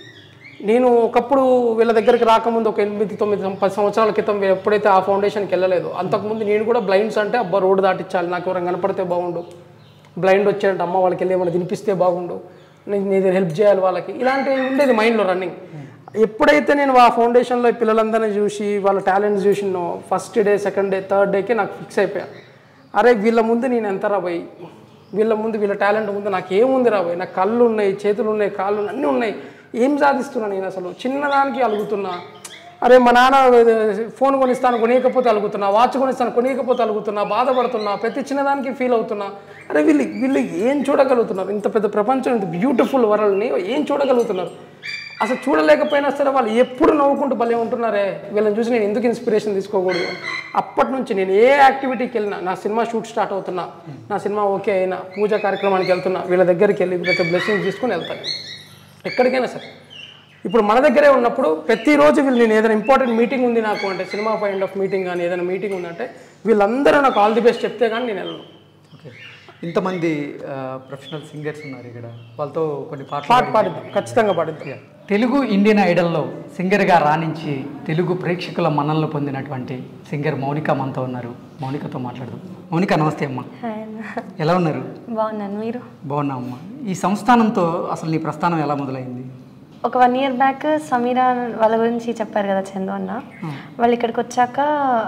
నేను ఒకప్పుడు వీళ్ళ దగ్గరికి రాకముందు ఒక ఎనిమిది తొమ్మిది పది సంవత్సరాల క్రితం ఎప్పుడైతే ఆ ఫౌండేషన్కి వెళ్ళలేదు, అంతకుముందు నేను కూడా బ్లైండ్స్ అంటే అబ్బా రోడ్డు దాటించాలి, నాకు ఎవరైనా కనపడితే బాగుండు, బ్లైండ్ వచ్చారంటే అమ్మ వాళ్ళకి వెళ్ళి ఏమైనా తినిపిస్తే బాగుండు, నేను నేను హెల్ప్ చేయాలి వాళ్ళకి, ఇలాంటివి ఉండేది మైండ్లో రన్నింగ్. ఎప్పుడైతే నేను ఆ ఫౌండేషన్లో పిల్లలందరినీ చూసి వాళ్ళ టాలెంట్స్ చూసినో first day second day third డేకే నాకు ఫిక్స్ అయిపోయా, అరే వీళ్ళ ముందు నేను ఎంత రాబోయి, వీళ్ళ ముందు వీళ్ళ టాలెంట్ ముందు నాకు ఏముంది రాబోయి, నాకు కళ్ళు ఉన్నాయి, చేతులు ఉన్నాయి, కాళ్ళు అన్నీ ఉన్నాయి, ఏం సాధిస్తున్నా నేను అసలు, చిన్నదానికి అలుగుతున్నా. అరే మా నాన్న ఫోన్ కొనిస్తాను కొనియకపోతే అలుగుతున్నా, వాచ్ కొనిస్తాను కొనియకపోతే అలుగుతున్నా, బాధపడుతున్నా, ప్రతి చిన్నదానికి ఫీల్ అవుతున్నా. అరే వీళ్ళు వీళ్ళు ఏం చూడగలుగుతున్నారు, ఇంత పెద్ద ప్రపంచం, ఇంత బ్యూటిఫుల్ వరల్డ్ని ఏం చూడగలుగుతున్నారు, అసలు చూడలేకపోయినా సరే వాళ్ళు ఎప్పుడు నవ్వుకుంటూ భలే ఉంటున్నారే, వీళ్ళని చూసి నేను ఎందుకు ఇన్స్పిరేషన్ తీసుకోకూడదు. అప్పటి నుంచి నేను ఏ యాక్టివిటీకి వెళ్ళినా, నా సినిమా షూట్ స్టార్ట్ అవుతున్నా, నా సినిమా ఓకే అయినా, పూజా కార్యక్రమానికి వెళ్తున్నా, వీళ్ళ దగ్గరికి వెళ్ళి వీళ్ళతో బ్లెస్సింగ్ తీసుకొని వెళ్తాను ఎక్కడికైనా సరే. ఇప్పుడు మన దగ్గరే ఉన్నప్పుడు ప్రతిరోజు వీళ్ళు నేను ఏదైనా ఇంపార్టెంట్ మీటింగ్ ఉంది నాకు అంటే, సినిమా ఫైండ్ ఆఫ్ మీటింగ్ కానీ ఏదైనా మీటింగ్ ఉందంటే వీళ్ళందరూ నాకు ఆల్ ది బెస్ట్ చెప్తే కానీ నేను వెళ్ళను. ఓకే, ఇంతమంది ప్రొఫెషనల్ సింగర్స్ ఉన్నారు ఇక్కడ, వాళ్ళతో కొన్ని పాటలు పాట పాడిద్దాం, ఖచ్చితంగా పాడిద్దాం. తెలుగు ఇండియన్ ఐడల్లో సింగర్గా రాణించి తెలుగు ప్రేక్షకుల మన్ననలు పొందినటువంటి సింగర్ మౌనిక మనతో ఉన్నారు. మౌనికతో మాట్లాడదాం. మౌనిక నమస్తే అమ్మ, ఎలా ఉన్నారు? బాగున్నాను, మీరు? బాగున్నా అమ్మ. ఈ సంస్థానంతో అసలు నీ ప్రస్థానం ఎలా మొదలైంది? ఒక వన్ ఇయర్ బ్యాక్ సమీరా వాళ్ళ గురించి చెప్పారు కదా చందు అన్న, వాళ్ళు ఇక్కడికి వచ్చాక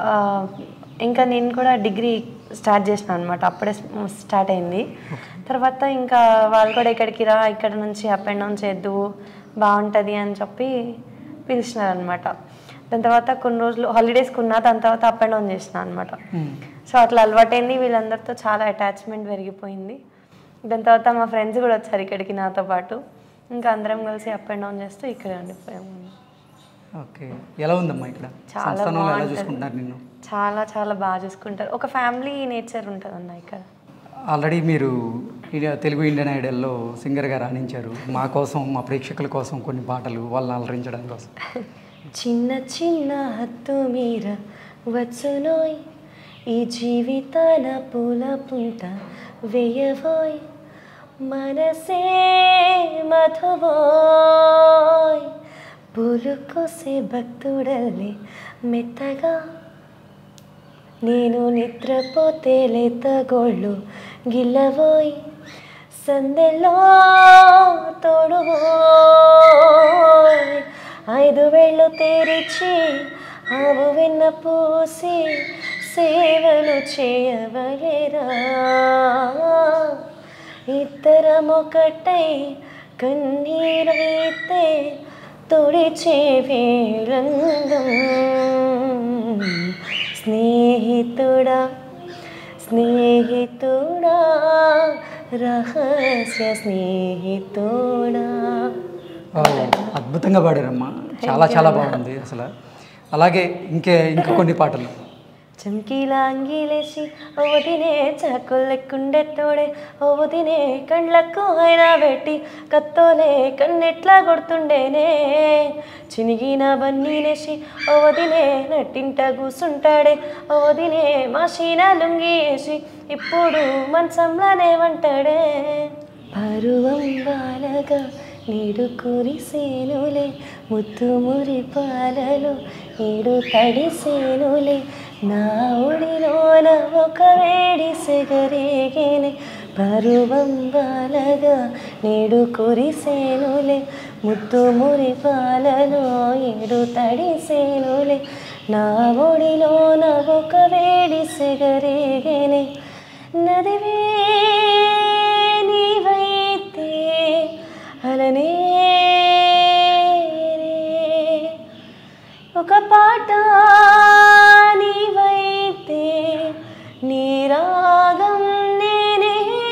ఇంకా నేను కూడా డిగ్రీ స్టార్ట్ చేసిన అనమాట, అప్పుడే స్టార్ట్ అయింది. తర్వాత ఇంకా వాళ్ళు కూడా ఇక్కడికి రా, ఇక్కడ నుంచి అప్ అండ్ డౌన్ చేద్దు బాగుంటుంది అని చెప్పి పిలిచినారనమాట. దాని తర్వాత కొన్ని రోజులు హాలిడేస్కి ఉన్నా, దాని తర్వాత అప్ అండ్ డౌన్ చేసిన అనమాట. సో అట్లా అలవాటైంది, వీళ్ళందరితో చాలా అటాచ్మెంట్ పెరిగిపోయింది. దాని తర్వాత మా ఫ్రెండ్స్ కూడా వచ్చారు ఇక్కడికి నాతో పాటు, ఇంకా అందరం కలిసి అప్ అండ్ డౌన్ చేస్తూ ఇక్కడే ఉండిపోయాము. ఓకే, ఎలా ఉందమ్మా ఇక్కడ? చాలా బాగుంటుంది, చాలా చాలా బాగా చూసుకుంటారు. ఒక ఫ్యామిలీ నేచర్ ఉంటుంది అన్న ఇక్కడ. ఆల్రెడీ మీరు తెలుగు ఇండియన్ ఐడల్లో సింగర్గా రాణించారు. మా కోసం, మా ప్రేక్షకుల కోసం కొన్ని పాటలు వాళ్ళని అలరించడం కోసం. చిన్న చిన్న హత్తు మీర వచ్చునోయ్, ఈ జీవితాన పూల పుంట వేయవోయ్, మనసే మధువోయ్, పూలు కోసే భక్తుడల్లి మెత్తగా, నేను నిద్రపోతే లేత గోళ్ళు గిల్లవోయ్, సందెలో తోడువోయ్, ఐదు వేళ్ళు తెరిచి ఆవు వెన్న పూసి సేవలు చేయవలేరా, ఇద్దరమొకటై కన్నీరైతే తుడిచే వేరంగం, స్నేహితుడా స్నేహితుడా రహస్య స్నేహితుడా. అద్భుతంగా పాడారమ్మా, చాలా చాలా బాగుంది అసలు. అలాగే ఇంకే ఇంకా కొన్ని పాటలు. చంకీలా అంగీలేసి ఓదినే చాకులెక్కుండే తోడే, ఓదినే కండ్లకు అయినా పెట్టి కత్తోలే కన్నెట్లా కొడుతుండేనే, చినిగిన బన్నీనేసి ఓదినే నట్టింట కూసుంటాడే, ఓదినే మాషీన లుంగి వేసి ఇప్పుడు మంచంలానే వంటాడే, పరువం బాలగా నీడు కురిసేనులే, ముత్తు మురి పాలలో నీడు తడిసేనులే, నా ఒడిలోన ఒక వేడి సెగరేగేనే, పరువం బాలగా నీడు కురిసేనులే, ముత్తు మురి పాలలో ఏడు తడిసేనులే, నా ఒడిలోన ఒక వేడి సెగరేగేనే, నదివే నీవైతే అలనే ఒక పాట నీవైతే నీ రాగం నేనే.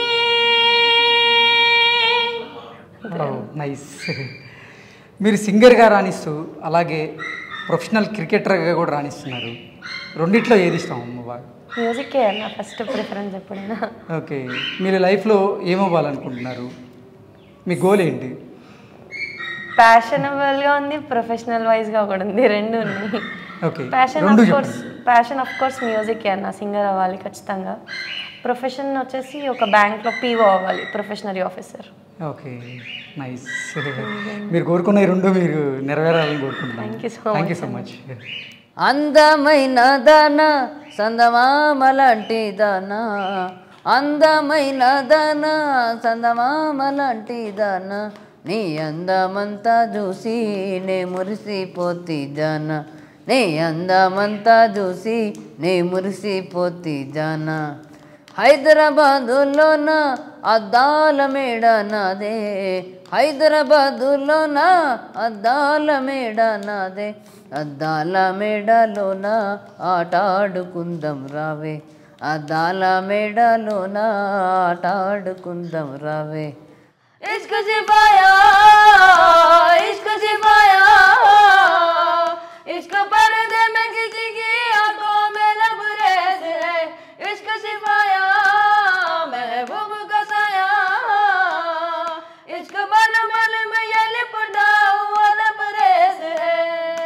నైస్. మీరు సింగర్గా రాణిస్తూ అలాగే ప్రొఫెషనల్ క్రికెటర్గా కూడా రాణిస్తున్నారు. రెండిట్లో ఏది ఇష్టం అమ్మ బాగా? మ్యూజికే అన్న ఫస్ట్ ప్రిఫరెన్స్ ఎప్పుడైనా. ఓకే, మీరు లైఫ్లో ఏమవ్వాలనుకుంటున్నారు? మీ గోల్ ఏంటి? ప్యాషనబుల్గా ఉంది, ప్రొఫెషనల్ వైజ్గా కూడా ఉంది, రెండు ఉన్నాయి. Okay, passion of course passion of course మ్యూజికే అన్న, సింగర్ అవ్వాలి ఖచ్చితంగా. ప్రొఫెషన్ వచ్చేసి ఒక బ్యాంక్లో పీఓ అవ్వాలి, ప్రొఫెషనరీ ఆఫీసర్. Okay, nice. మీరు కోరుకున్న ఈ రెండు మీరు నెరవేరాలని కోరుకుంటున్నాను. Thank you so thank you so much. అందమైన దాన సందమామలాంటి దాన, అందమైన దాన సందమామలాంటి దాన, నీ అందమంతా చూసి నే మురిసిపోతి జాన, నీ అందమంతా చూసి నే మురిసిపోతి జాన, హైదరాబాదులోన అద్దాల మేడ నాదే, హైదరాబాదులోన అద్దాల మేడ నాదే, అద్దాల మేడలోన ఆటాడుకుందాం రావే, అద్దాల మేడలోన ఆటాడుకుందాం రావే. इश्क सिपाया इश्क सिपाया, इश्क पर्दे में किसी की आंखों में लबरेज है, इश्क सिपाया महबूब का साया, इश्क बन बन में ये लिपटा हुआ लबरेज है.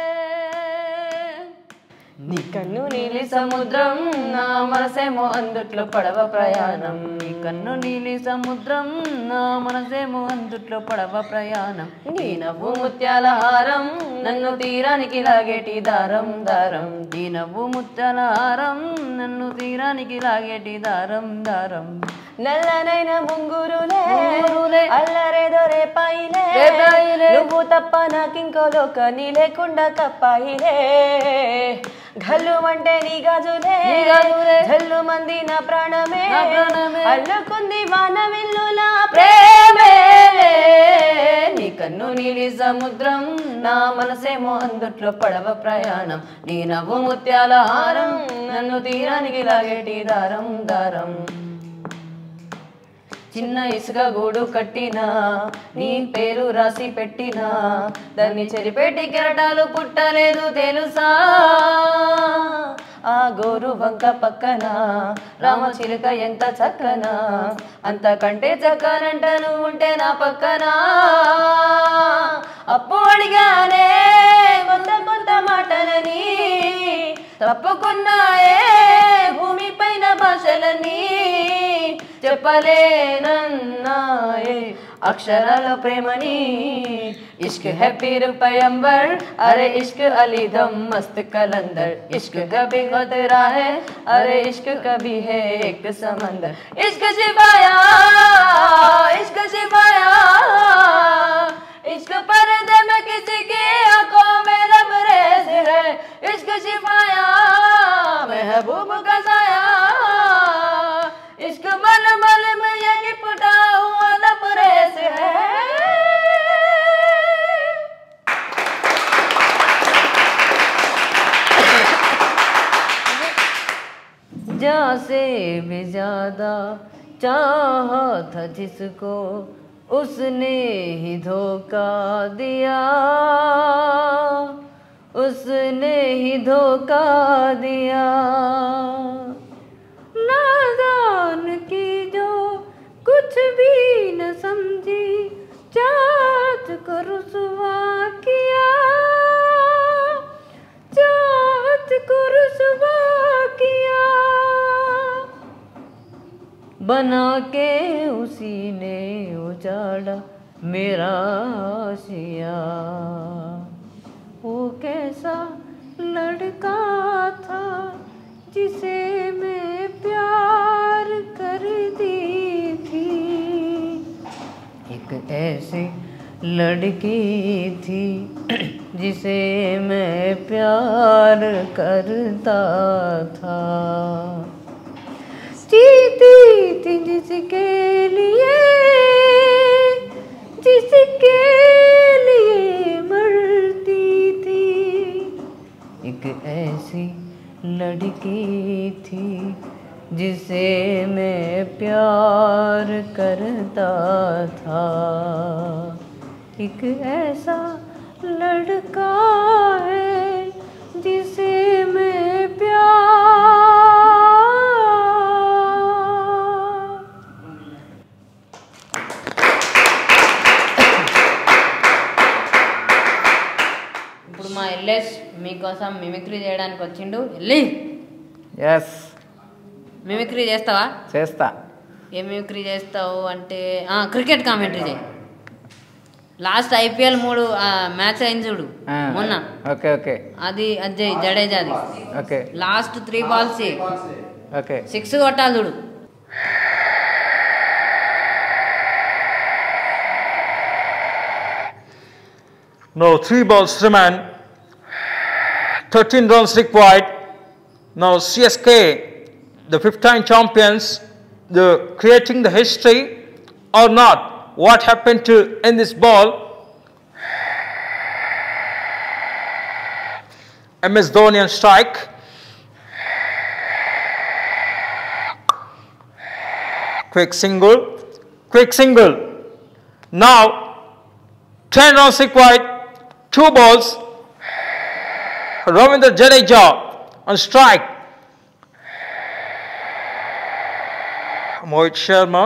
నీ కన్ను నీలి సముద్రం నా మనసేమో అందుట్లో పడవ ప్రయాణం, నీ కన్ను నీలి సముద్రం నా మనసేమో అందుట్లో పడవ ప్రయాణం, నీ నవ్వు ముత్యాల హారం నన్ను తీరానికి లాగేటి దారం దారం, నీ నవ్వు ముత్యాల హారం నన్ను తీరానికి లాగేటి దారం దారం. నల్లనైన ముంగురులే అల్లరేదో రేపాయిలే, నువ్వు తప్ప నాకింకో లోక నీ లేకుండా కప్పాయిలే, గల్లు అంటే నీ గాజులే జల్లు మంది నా ప్రాణమే, అల్లుకుంది వాన విల్లులా ప్రేమే, నీ కన్ను నీ నీలి సముద్రం నా మనసేమో అందుట్లో పడవ ప్రయాణం నీ నవ్వు ముత్యాల హారం నన్ను తీరానికి లాగేటి దారం దారం చిన్న ఇసుక గూడు కట్టినా నీ పేరు రాసి పెట్టినా దాన్ని చెరిపెట్టి కెరటాలు పుట్టలేదు తెలుసా ఆ గోరు వంక పక్కన రామచిలుక ఎంత చక్కన అంతకంటే చక్కనంట నువ్వు ఉంటే నా పక్కన అప్పు అడిగానే కొత్త కొత్త మాటలని తప్పుకున్నాయే భూమి పైన భాషలని చెప్పలేనన్నాయే అక్షరాల ప్రేమని इश्क है पीर पैगंबर अरे इश्क अली दम मस्त कलंदर इश्क कभी खतरा है अरे इश्क कभी है एक समंदर इश्क सिपाया इश्क सिपाया इश्क पर्दे में किसी की आंखों में लबरेज है इश्क सिपाया महबूब का साया इश्क मल मल में ये लिपटा हुआ लबरेज है जहाँ से भी ज्यादा चाहा था जिसको उसने ही धोखा दिया उसने ही धोखा दिया नादान की जो कुछ भी न समझी चाहत को रुसवा किया चाहत को रुसवा किया बना के उसी ने उजाड़ा मेरा आशिया वो कैसा लड़का था जिसे मैं प्यार करती थी एक ऐसी लड़की थी जिसे मैं प्यार करता था जीती थी जिसके लिए जिसके लिए मरती थी एक ऐसी लड़की थी जिसे मैं प्यार करता था एक ऐसा लड़का है जिसे मैं प्यार ఇప్పుడు మా ఎల్ఎస్ మీకోసం మిమిక్రీ చేయడానికి వచ్చిండు వెళ్ళి ఎస్ మిమిక్రీ చేస్తావా చేస్తా ఏ మిమిక్రీ చేస్తావు అంటే క్రికెట్ కామెంటరీ చేయి లాస్ట్ ఐపీఎల్ మూడు మ్యాచ్ అయింది చూడు మొన్న ఓకే ఓకే అది అజయ్ జడేజాది okay last three balls okay six కొట్టాలి చూడు No, three balls remain. thirteen runs required. Now C S K, the fifth-time champions, the creating the history or not? What happened to in this ball? M S Dhoni on strike. Quick single, quick single. Now ten runs required. Two balls. Ravindra Jadeja on strike. Mohit Sharma.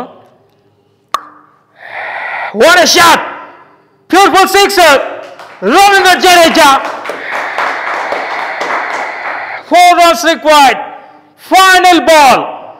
What a shot! Beautiful sixer. Ravindra Jadeja. Four runs required. Final ball.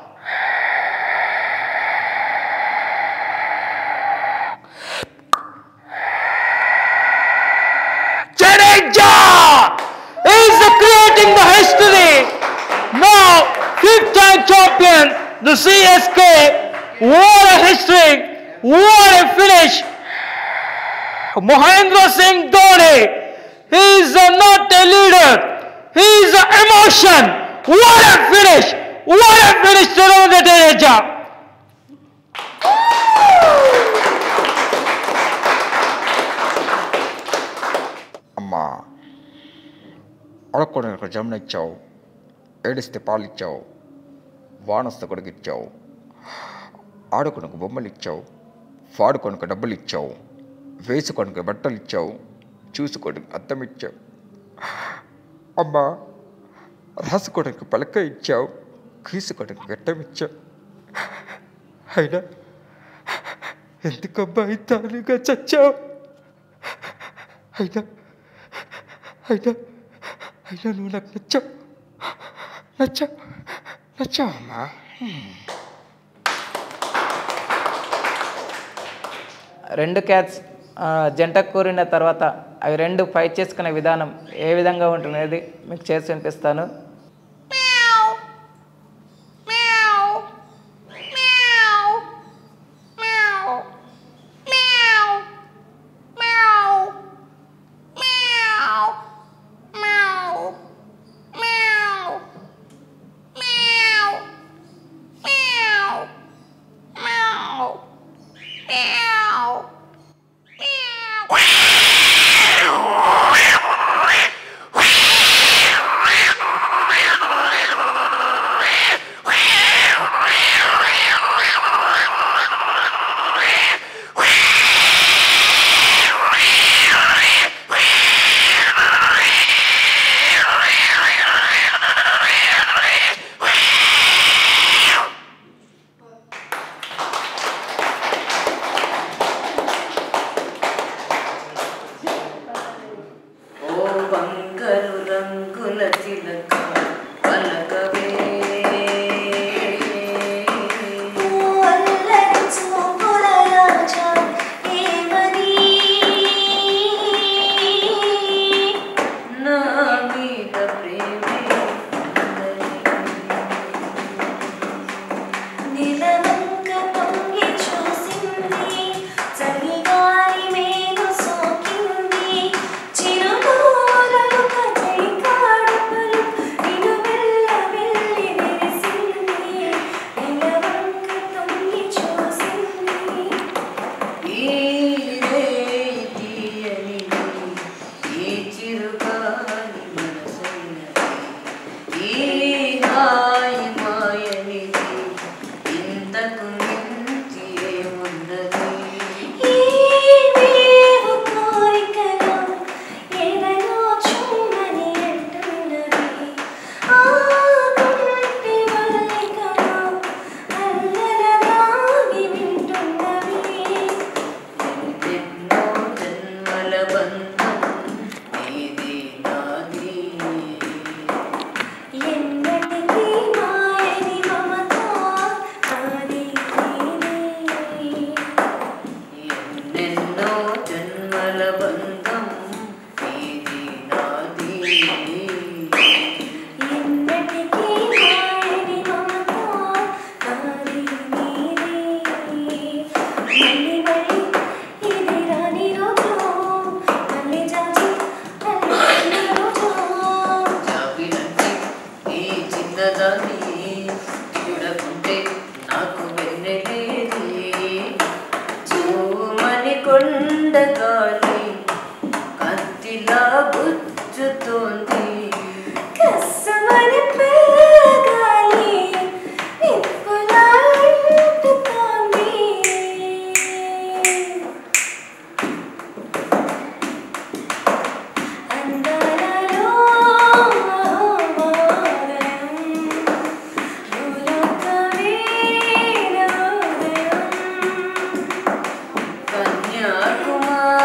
Is creating the history. Now, fifth-time champion, the C S K. What a history! What a finish! Mahendra Singh Dhoni. He is not a leader. He is an emotion. What a finish! What a finish to Ravindra Jadeja. కొడుకు జమున ఇచ్చావు, ఏడిస్తే పాలిచ్చావు, వానొస్తే కొడుకిచ్చావు, ఆడుకొనుకు బొమ్మలు ఇచ్చావు, వాడుకొనుకు డబ్బులు ఇచ్చావు, వేసుకొనుకు బట్టలు ఇచ్చావు, చూసుకోవడానికి అద్దం ఇచ్చావు. అమ్మా, రాసుకోవడానికి పలక ఇచ్చావు, గీసుకోవడానికి గట్టం ఇచ్చావు. అయినా ఎందుకబ్బా ఇంతగా చచ్చావు? అయినా అయినా అయినా నువ్వు నాకు నచ్చావు, నచ్చావు, నచ్చావమ్మా. రెండు క్యాట్స్ జంట కూరిన తర్వాత అవి రెండు ఫైట్ చేసుకునే విధానం ఏ విధంగా ఉంటున్నది మీకు చేసి వినిపిస్తాను. కన్యాకుమారి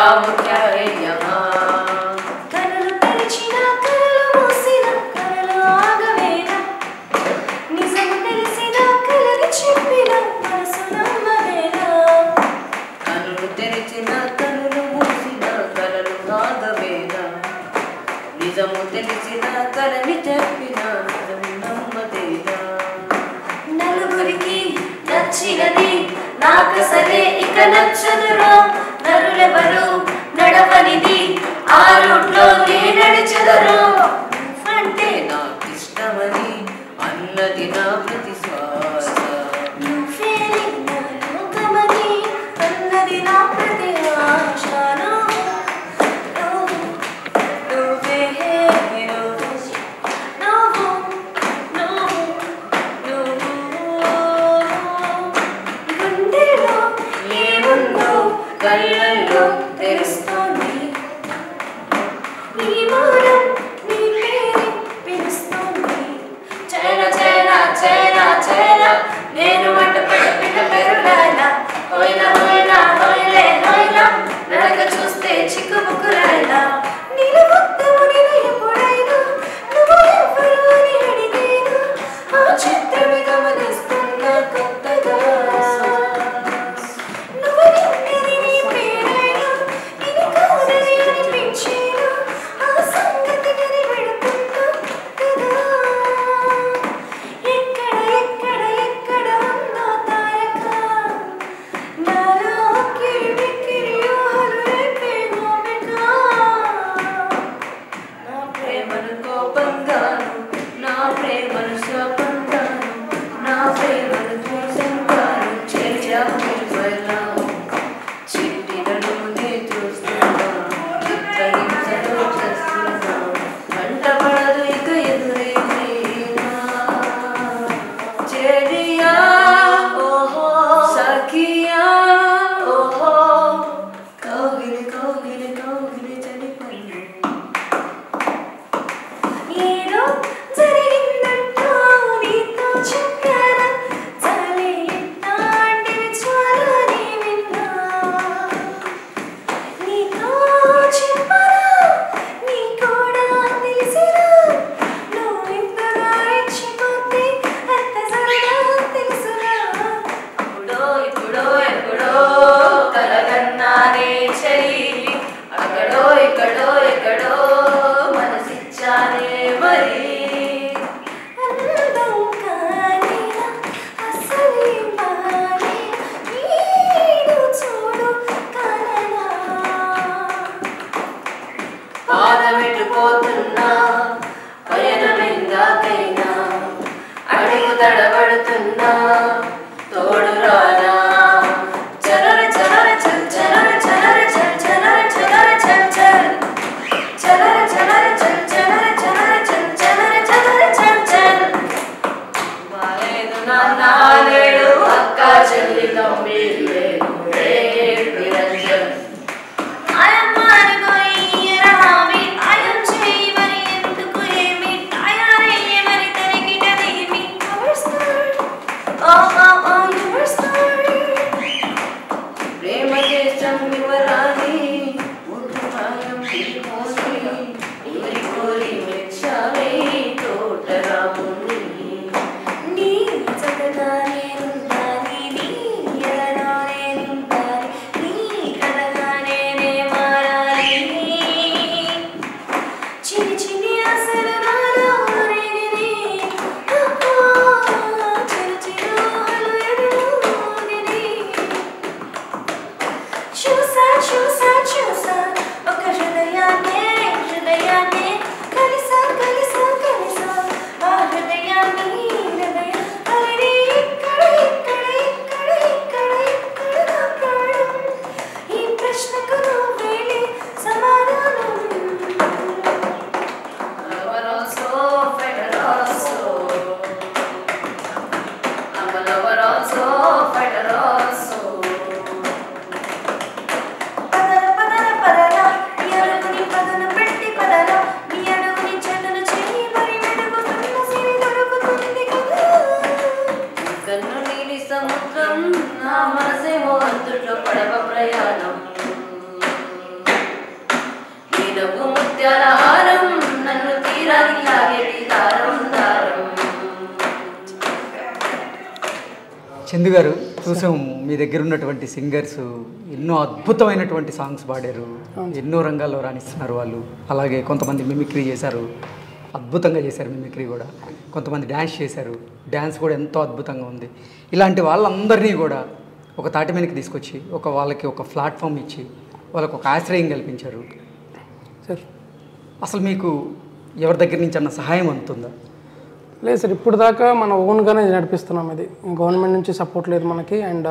ప్రాముఖ్యమా కలలు తెరిచిన కలలు మూసిన కలలు ఆగవేనా నిజము తెలిసిన కలలు చెప్పిన మనసు నమ్మవేనా కనులు తెరిచిన కనులు మూసిన కలలు ఆగవేనా నిజము తెలిసిన కలని చెప్పిన నిజము నమ్మదేనా నలుగురికి నచ్చినది నాకు సరే ఇక నచ్చదురా నరులెవరు నడవనిది ఆ రూట్లో నే నడిచెదరు అంటే నాకు ఇష్టమని అన్నది నా ప్రతి శ్వాస నువ్వే నా లోకమని అన్నది నా ప్రతి ఆశ నువ్వు నువ్వే నువ్వు నువ్వు నువ్వు గుండెలో ఏముందో కళ్ళల్లో తెలుస్తోంది నీ మౌనం నీ పేరు పిలుస్తోంది చైనా చైనా చైనా చైనా నేను వంట పడిన పెరులాయనా హోయినా హోయినా హోయిలే హోయినా నడక చూస్తే చిక్కుముక్కులాయనా నీళ్ళు మొత్తము నేను ఎప్పుడైనా నువ్వు ఎవ్వరు అని అడిగేను ఆ చిత్రమే గమనిస్తున్నా కొత్తగా నువ్వు నిన్నది నీ పేరైనా ఇది కాదని అనిపించేనా ఆ సంగతి కని వెళుతున్నా కదా ఎక్కడ ఎక్కడ ఎక్కడ ఉందో తారక నాలో కిరిమిక్కిరి ఊహలు రేపే మోమిక నా ప్రేమను కోపంగాను నా ప్రేమను శాపంగాను నా ప్రేమను ద్వేషంగాను చేర్చావు నిర్మలావు చిట్టినను నే చూస్తున్నా చిత్రహింసలో చేస్తున్నా కంటపడదు ఇక ఎదురైనా చెడియా ఓహో సఖియా ఓహో కౌగిలి కౌగిలి కౌగిలి చనిపోయి ఏదో జరిగిందంటూ నీతో చెప్పానా చాలే ఇట్లాంటివి చాలా నీ విన్నా నీతో చెప్పనా నీ కూడా తెలిసినా నువ్వు ఇంతగా ఇచ్చిపోతే అంత సరదా తెలుసునా ఇప్పుడో ఇప్పుడో ఎప్పుడో కలగన్నానే చెలి అక్కడో ఇక్కడో ఎక్కడో మనసిచ్చానే మరి అందం కానిలా అసలేం బాలే నీడు చూడు కలనా పాదమెట్టుపోతున్నా పయనమెందాకైనా అడుగు తడబడుతున్నా తోడు రానా చలర చలర చల్ చలర చలర చల్ చలర చలర చల్ చల్ చలర చలర చల్ చలర చలర చల్ చలర చందు గారు, చూసాము మీ దగ్గర ఉన్నటువంటి సింగర్స్ ఎన్నో అద్భుతమైనటువంటి సాంగ్స్ పాడారు, ఎన్నో రంగాల్లో రాణిస్తున్నారు వాళ్ళు. అలాగే కొంతమంది మిమిక్రీ చేశారు, అద్భుతంగా చేశారు మిమిక్రీ కూడా. కొంతమంది డ్యాన్స్ చేశారు, డ్యాన్స్ కూడా ఎంతో అద్భుతంగా ఉంది. ఇలాంటి వాళ్ళందరినీ కూడా ఒక తాటి మీదకి తీసుకొచ్చి ఒక వాళ్ళకి ఒక ప్లాట్ఫామ్ ఇచ్చి వాళ్ళకు ఒక ఆశ్రయం కల్పించారు. సార్ అసలు మీకు ఎవరి దగ్గర నుంచి అన్న సహాయం అందుతుందా? లేదు సార్, ఇప్పుడు దాకా మన ఓన్గానే నడిపిస్తున్నాం. ఇది గవర్నమెంట్ నుంచి సపోర్ట్ లేదు మనకి. అండ్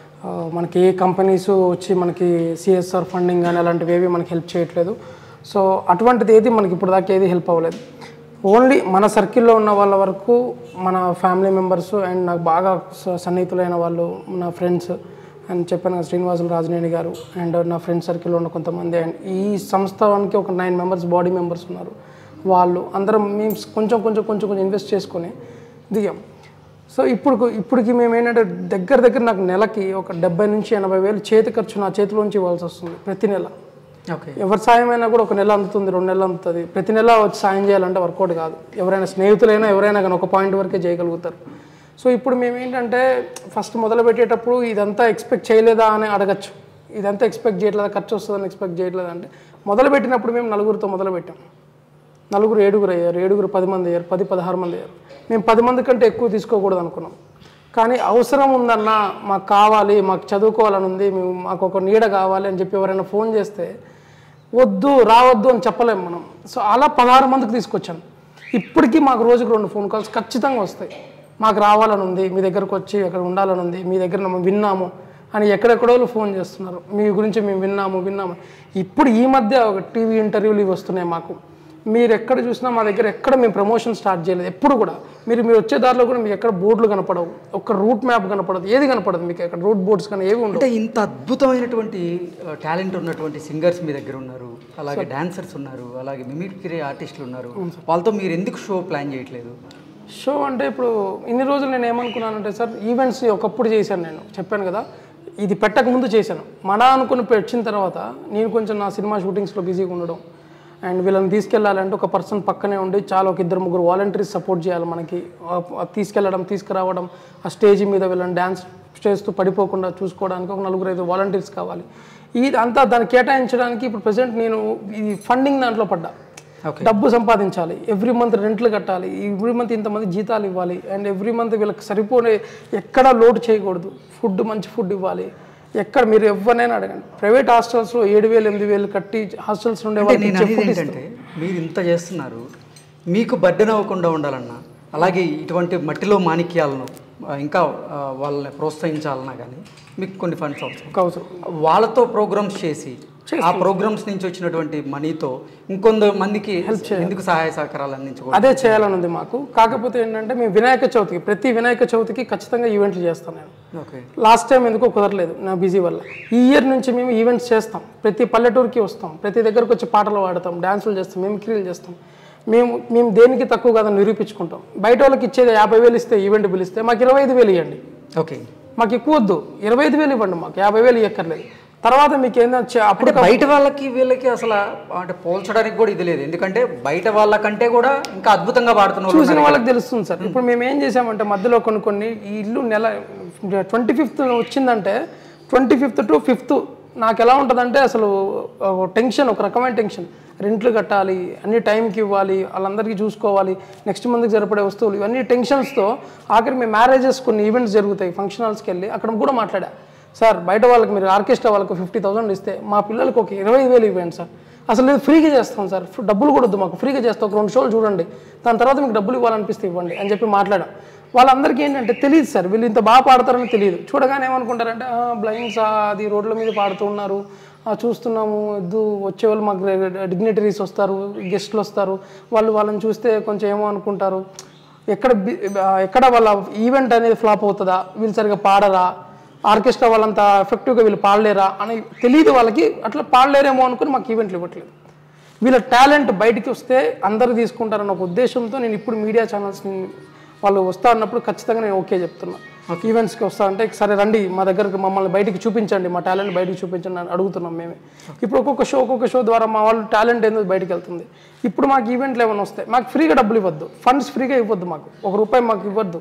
మనకి ఏ కంపెనీస్ వచ్చి మనకి సిఎస్ఆర్ ఫండింగ్ కానీ అలాంటివి ఏవి మనకి హెల్ప్ చేయట్లేదు. సో అటువంటిది ఏది మనకి ఇప్పుడు దాకా ఏది హెల్ప్ అవ్వలేదు. ఓన్లీ మన సర్కిల్లో ఉన్న వాళ్ళ వరకు, మన ఫ్యామిలీ మెంబర్స్ అండ్ నాకు బాగా సన్నిహితులైన వాళ్ళు, నా ఫ్రెండ్స్ అండ్ చెప్పాను కదా శ్రీనివాసులు రాజనేని గారు అండ్ నా ఫ్రెండ్ సర్కిల్లో ఉన్న కొంతమంది, అండ్ ఈ సంస్థానికి ఒక నైన్ మెంబర్స్ బాడీ మెంబర్స్ ఉన్నారు. వాళ్ళు అందరం మేము కొంచెం కొంచెం కొంచెం కొంచెం ఇన్వెస్ట్ చేసుకొని దిగాం. సో ఇప్పుడు ఇప్పటికి మేము ఏంటంటే దగ్గర దగ్గర నాకు నెలకి ఒక డెబ్బై నుంచి ఎనభై వేలు చేతి ఖర్చు నా చేతిలోంచి ఇవ్వాల్సి వస్తుంది ప్రతి నెల. ఓకే, ఎవరి సాయం అయినా కూడా ఒక నెల అందుతుంది, రెండు నెలలు అందుతుంది. ప్రతి నెల వచ్చి సాయం చేయాలంటే వర్కౌట్ కాదు. ఎవరైనా స్నేహితులైనా ఎవరైనా కానీ ఒక పాయింట్ వరకే చేయగలుగుతారు. సో ఇప్పుడు మేము ఏంటంటే ఫస్ట్ మొదలు పెట్టేటప్పుడు ఇదంతా ఎక్స్పెక్ట్ చేయలేదా అని అడగచ్చు. ఇదంతా ఎక్స్పెక్ట్ చేయట్లేదా, ఖర్చు వస్తుందని ఎక్స్పెక్ట్ చేయట్లేదా అంటే, మొదలు పెట్టినప్పుడు మేము నలుగురితో మొదలు పెట్టాం. నలుగురు ఏడుగురు అయ్యారు, ఏడుగురు పది మంది అయ్యారు, పది పదహారు మంది అయ్యారు. మేము పది మంది కంటే ఎక్కువ తీసుకోకూడదు అనుకున్నాం. కానీ అవసరం ఉందన్నా, మాకు కావాలి, మాకు చదువుకోవాలని ఉంది, మేము మాకు ఒక నీడ కావాలి అని చెప్పి ఎవరైనా ఫోన్ చేస్తే వద్దు రావద్దు అని చెప్పలేము మనం. సో అలా పదహారు మందికి తీసుకొచ్చాను. ఇప్పటికీ మాకు రోజుకు రెండు ఫోన్ కాల్స్ ఖచ్చితంగా వస్తాయి. మాకు రావాలని ఉంది, మీ దగ్గరకు వచ్చి అక్కడ ఉండాలని ఉంది, మీ దగ్గర మేము విన్నాము అని ఎక్కడెక్కడో ఫోన్ చేస్తున్నారు. మీ గురించి మేము విన్నాము విన్నాము ఇప్పుడు ఈ మధ్య ఒక టీవీ ఇంటర్వ్యూలు ఇవి వస్తున్నాయి మాకు. మీరు ఎక్కడ చూసినా మా దగ్గర ఎక్కడ మేము ప్రమోషన్ స్టార్ట్ చేయలేదు ఎప్పుడు కూడా. మీరు మీరు వచ్చే దారిలో కూడా మీకు ఎక్కడ బోర్డులు కనపడవు, ఒక రూట్ మ్యాప్ కనపడదు, ఏది కనపడదు మీకు. ఎక్కడ రూట్ బోర్డ్స్ కానీ ఏవి ఉండవు. అంటే ఇంత అద్భుతమైనటువంటి టాలెంట్ ఉన్నటువంటి సింగర్స్ మీ దగ్గర ఉన్నారు, అలాగే డాన్సర్స్ ఉన్నారు, అలాగే మిమిక్రీ ఆర్టిస్టులు ఉన్నారు. వాళ్ళతో మీరు ఎందుకు షో ప్లాన్ చేయట్లేదు? షో అంటే ఇప్పుడు ఇన్ని రోజులు నేను ఏమనుకున్నానంటే సార్, ఈవెంట్స్ ఒకప్పుడు చేశాను, నేను చెప్పాను కదా, ఇది పెట్టక ముందు చేశాను. మన అనుకుని వచ్చిన తర్వాత నేను కొంచెం నా సినిమా షూటింగ్స్లో బిజీగా ఉండడం అండ్ వీళ్ళని తీసుకెళ్ళాలంటే ఒక పర్సన్ పక్కనే ఉండి చాలా ఒక ఇద్దరు ముగ్గురు వాలంటీర్స్ సపోర్ట్ చేయాలి మనకి. తీసుకెళ్ళడం తీసుకురావడం, ఆ స్టేజ్ మీద వీళ్ళని డ్యాన్స్ చేస్తూ పడిపోకుండా చూసుకోవడానికి ఒక నలుగురు ఐదు వాలంటీర్స్ కావాలి. ఇది అంతా దాన్ని కేటాయించడానికి ఇప్పుడు ప్రజెంట్ నేను ఈ ఫండింగ్ దాంట్లో పడ్డా. డబ్బు సంపాదించాలి, ఎవ్రీ మంత్ రెంట్లు కట్టాలి, ఎవ్రీ మంత్ ఇంతమంది జీతాలు ఇవ్వాలి అండ్ ఎవ్రీ మంత్ వీళ్ళకి సరిపోనే ఎక్కడ లోటు చేయకూడదు, ఫుడ్ మంచి ఫుడ్ ఇవ్వాలి. ఎక్కడ మీరు ఎవరినైనా అడగండి, ప్రైవేట్ హాస్టల్స్లో ఏడు వేలు ఎనిమిది వేలు కట్టి హాస్టల్స్ ఉండే వాళ్ళు ఏంటంటే మీరు ఇంత చేస్తున్నారు, మీకు బర్డెన్ అవ్వకుండా ఉండాలన్నా, అలాగే ఇటువంటి మట్టిలో మాణిక్యాలను ఇంకా వాళ్ళని ప్రోత్సహించాలన్నా కానీ మీకు కొన్ని ఫండ్స్ అవసరం. వాళ్ళతో ప్రోగ్రామ్స్ చేసి ఆ ప్రోగ్రామ్స్ నుంచి వచ్చినటువంటి మనీతో ఇంకొంత మందికి హెల్ప్ చేయాలి, ఎందుకు సహాయ సహకారాలు అందించుకో అదే చేయాలని ఉంది మాకు. కాకపోతే ఏంటంటే మేము వినాయక చవితికి ప్రతి వినాయక చవితికి ఖచ్చితంగా ఈవెంట్లు చేస్తాం. నేను లాస్ట్ టైం ఎందుకో కుదరలేదు నా బిజీ వల్ల. ఈ ఇయర్ నుంచి మేము ఈవెంట్స్ చేస్తాం, ప్రతి పల్లెటూరుకి వస్తాం, ప్రతి దగ్గరకు వచ్చి పాటలు పాడతాం, డ్యాన్సులు చేస్తాం, మిమిక్రీలు చేస్తాం. మేము మేము దేనికి తక్కువ కాదని నిరూపించుకుంటాం. బయట వాళ్ళకి ఇచ్చేది యాభై వేలు ఇస్తే ఈవెంట్ పిలిస్తే మాకు ఇరవై ఐదు వేలు ఇవ్వండి. ఓకే, మాకు ఎక్కువ వద్దు, ఇరవై ఐదు వేలు ఇవ్వండి, మాకు యాభై వేలు ఇవ్వక్కర్లేదు. తర్వాత మీకు ఏంటంటే అప్పుడు బయట వాళ్ళకి వీళ్ళకి అసలు అంటే పోల్చడానికి కూడా ఇది లేదు, ఎందుకంటే బయట వాళ్ళకంటే కూడా ఇంకా అద్భుతంగా పాడుతున్నారు, చూసిన వాళ్ళకి తెలుస్తుంది సార్. ఇప్పుడు మేము ఏం చేసామంటే మధ్యలో కొన్ని కొన్ని ఈ ఇల్లు నెల ట్వంటీ ఫిఫ్త్ వచ్చిందంటే ట్వంటీ ఫిఫ్త్ టు ఫిఫ్త్ నాకు ఎలా ఉంటుందంటే అసలు టెన్షన్, ఒక రకమైన టెన్షన్. రెంట్లు కట్టాలి, అన్ని టైంకి ఇవ్వాలి, వాళ్ళందరికీ చూసుకోవాలి, నెక్స్ట్ మంత్కి సరిపడే వస్తువులు, ఇవన్నీ టెన్షన్స్తో ఆఖరి మేము మ్యారేజెస్ కొన్ని ఈవెంట్స్ జరుగుతాయి, ఫంక్షన్ హాల్స్కి వెళ్ళి అక్కడ కూడా మాట్లాడా. సార్ బయట వాళ్ళకి మీరు ఆర్కెస్ట్రా వాళ్ళకి ఫిఫ్టీ థౌసండ్ ఇస్తే మా పిల్లలకి ఒక ఇరవై ఐదు వేలు ఇవ్వండి సార్, అసలు లేదు ఫ్రీగా చేస్తాం సార్, డబ్బులు కూడా వద్దు మాకు, ఫ్రీగా చేస్తాం, ఒక రెండు షోలు చూడండి, దాని తర్వాత మీకు డబ్బులు ఇవ్వాలనిపిస్తే ఇవ్వండి అని చెప్పి మాట్లాడాం. వాళ్ళందరికీ ఏంటంటే తెలియదు సార్, వీళ్ళు ఇంత బాగా పాడతారని తెలియదు. చూడగానే ఏమనుకుంటారంటే బ్లైండ్స్ అది రోడ్ల మీద పాడుతూ ఉన్నారు, చూస్తున్నాము, వద్దు వచ్చేవాళ్ళు మాకు డిగ్నిటరీస్ వస్తారు, గెస్ట్లు వస్తారు, వాళ్ళు వాళ్ళని చూస్తే కొంచెం ఏమో అనుకుంటారు, ఎక్కడ ఎక్కడ వాళ్ళ ఈవెంట్ అనేది ఫ్లాప్ అవుతుందా, వీళ్ళు సరిగ్గా పాడరా, ఆర్కెస్ట్రా వాళ్ళంతా ఎఫెక్టివ్గా వీళ్ళు పాడలేరా అని తెలియదు వాళ్ళకి. అట్లా పాడలేరేమో అనుకుని మాకు ఈవెంట్లు ఇవ్వట్లేదు. వీళ్ళ టాలెంట్ బయటికి వస్తే అందరూ తీసుకుంటారన్న ఒక ఉద్దేశంతో నేను ఇప్పుడు మీడియా ఛానల్స్ని వాళ్ళు వస్తా అన్నప్పుడు ఖచ్చితంగా నేను ఓకే చెప్తున్నా. ఈవెంట్స్కి వస్తా అంటే సరే రండి మా దగ్గరకు, మమ్మల్ని బయటికి చూపించండి, మా టాలెంట్ బయటికి చూపించండి అని అడుగుతున్నాం మేమే. ఇప్పుడు ఒక్కొక్క షో ఒక్కొక్క షో ద్వారా మా వాళ్ళు టాలెంట్ ఏందో బయటికి వెళ్తుంది. ఇప్పుడు మాకు ఈవెంట్లు ఏమైనా వస్తాయి, మాకు ఫ్రీగా డబ్బులు ఇవ్వద్దు, ఫండ్స్ ఫ్రీగా ఇవ్వద్దు, మాకు ఒక రూపాయి మాకు ఇవ్వద్దు.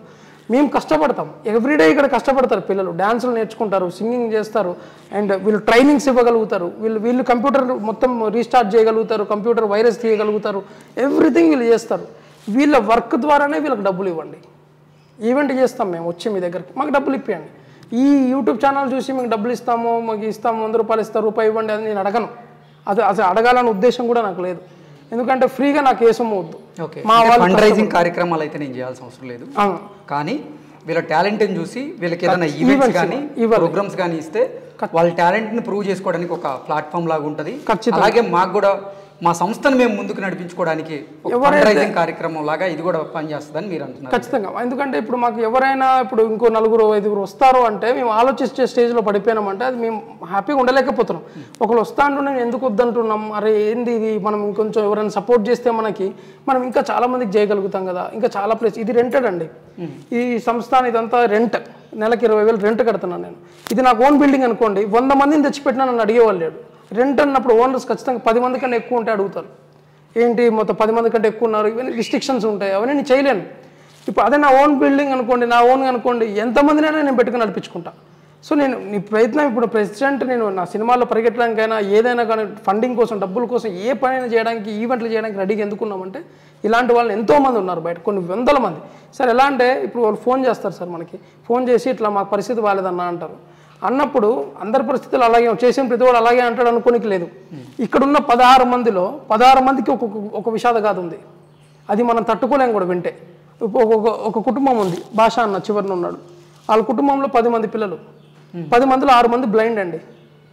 మేము కష్టపడతాం ఎవ్రీడే ఇక్కడ కష్టపడతారు పిల్లలు డ్యాన్సులు నేర్చుకుంటారు సింగింగ్ చేస్తారు అండ్ వీళ్ళు ట్రైనింగ్స్ ఇవ్వగలుగుతారు వీళ్ళు వీళ్ళు కంప్యూటర్ మొత్తం రీస్టార్ట్ చేయగలుగుతారు కంప్యూటర్ వైరస్ తీయగలుగుతారు ఎవ్రీథింగ్ వీళ్ళు చేస్తారు వీళ్ళ వర్క్ ద్వారానే వీళ్ళకి డబ్బులు ఇవ్వండి ఈవెంట్ చేస్తాం మేము వచ్చి మీ దగ్గరికి మాకు డబ్బులు ఇప్పియండి ఈ యూట్యూబ్ ఛానల్ చూసి మీకు డబ్బులు ఇస్తాము మాకు ఇస్తాము వంద రూపాయలు ఇస్తారు రూపాయి ఇవ్వండి అని నేను అడగను అది అసలు అడగాలనే ఉద్దేశం కూడా నాకు లేదు ఎందుకంటే ఫ్రీగా నాకు ఏ సొమ్ము వద్దు మా ఫండ్ రైజింగ్ కార్యక్రమాలు అయితే నేను చేయాల్సిన అవసరం లేదు కానీ వీళ్ళ టాలెంట్ని చూసి వీళ్ళకి ఏదైనా ఈవెంట్స్ కానీ ప్రోగ్రామ్స్ కానీ ఇస్తే వాళ్ళ టాలెంట్ని ప్రూవ్ చేసుకోవడానికి ఒక ప్లాట్ఫామ్ లాగా ఉంటుంది అలాగే మాకు కూడా మా సంస్థను మేము ముందుకు నడిపించుకోవడానికి ఫండ్ రైజింగ్ కార్యక్రమం లాగా ఇది కూడా పనిచేస్తుందని మీరు అంటున్నారు ఖచ్చితంగా ఎందుకంటే ఇప్పుడు మాకు ఎవరైనా ఇప్పుడు ఇంకో నలుగురు ఐదుగురు వస్తారు అంటే మేము ఆలోచించే స్టేజ్లో పడిపోయినామంటే అది మేము హ్యాపీగా ఉండలేకపోతున్నాం ఒకళ్ళు వస్తా అంటూ నేను ఎందుకు వద్దంటున్నాం అరే ఏంది ఇది మనం ఇంకొంచెం ఎవరైనా సపోర్ట్ చేస్తే మనకి మనం ఇంకా చాలా మందికి చేయగలుగుతాం కదా ఇంకా చాలా ప్లేస్ ఇది రెంటెడ్ అండి ఈ సంస్థ ఇదంతా రెంట్ నెలకి ఇరవై వేలు రెంట్ కడుతున్నాను నేను ఇది నాకు ఓన్ బిల్డింగ్ అనుకోండి వంద మందిని తెచ్చిపెట్టినా నన్ను అడిగేవాళ్ళు లేడు రెంట్ అన్నప్పుడు ఓనర్స్ ఖచ్చితంగా పది మంది కంటే ఎక్కువ ఉంటే అడుగుతారు ఏంటి మొత్తం పది మంది కంటే ఎక్కువ ఉన్నారు ఇవన్నీ రిస్ట్రిక్షన్స్ ఉంటాయి అవన్నీ నేను చేయలేను ఇప్పుడు అదే నా ఓన్ బిల్డింగ్ అనుకోండి నా ఓన్ అనుకోండి ఎంతమందినైనా నేను పెట్టుకుని నడిపించుకుంటా సో నేను నీ ప్రయత్నం ఇప్పుడు ప్రెసిడెంట్ నేను నా సినిమాల్లో పరిగెట్టడానికైనా ఏదైనా కానీ ఫండింగ్ కోసం డబ్బుల కోసం ఏ పనైనా చేయడానికి ఈవెంట్లు చేయడానికి రెడీగా ఎందుకున్నామంటే ఇలాంటి వాళ్ళని ఎంతోమంది ఉన్నారు బయట కొన్ని వందల మంది సార్ ఎలా అంటే ఇప్పుడు వాళ్ళు ఫోన్ చేస్తారు సార్ మనకి ఫోన్ చేసి ఇట్లా మా పరిస్థితి బాగాలేదన్నా అంటారు అన్నప్పుడు అందరి పరిస్థితులు అలాగే చేసిన ప్రతి వాడు అలాగే అంటాడు అనుకోనికి లేదు ఇక్కడున్న పదహారు మందిలో పదహారు మందికి ఒక్కొక్క ఒక విషాదగాథ ఉంది అది మనం తట్టుకోలేం కూడా వింటే ఒక్కొక్క ఒక కుటుంబం ఉంది భాష అన్న చివరిన ఉన్నాడు వాళ్ళ కుటుంబంలో పది మంది పిల్లలు పది మందిలో ఆరు మంది బ్లైండ్ అండి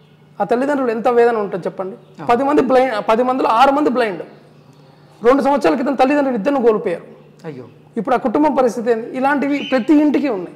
ఆ తల్లిదండ్రులు ఎంత వేదన ఉంటుంది చెప్పండి పది మంది బ్లైండ్ పది మందిలో ఆరు మంది బ్లైండ్ రెండు సంవత్సరాల క్రితం తల్లిదండ్రులు ఇద్దరిని కోల్పోయారు అయ్యో ఇప్పుడు ఆ కుటుంబం పరిస్థితి ఏంది ఇలాంటివి ప్రతి ఇంటికి ఉన్నాయి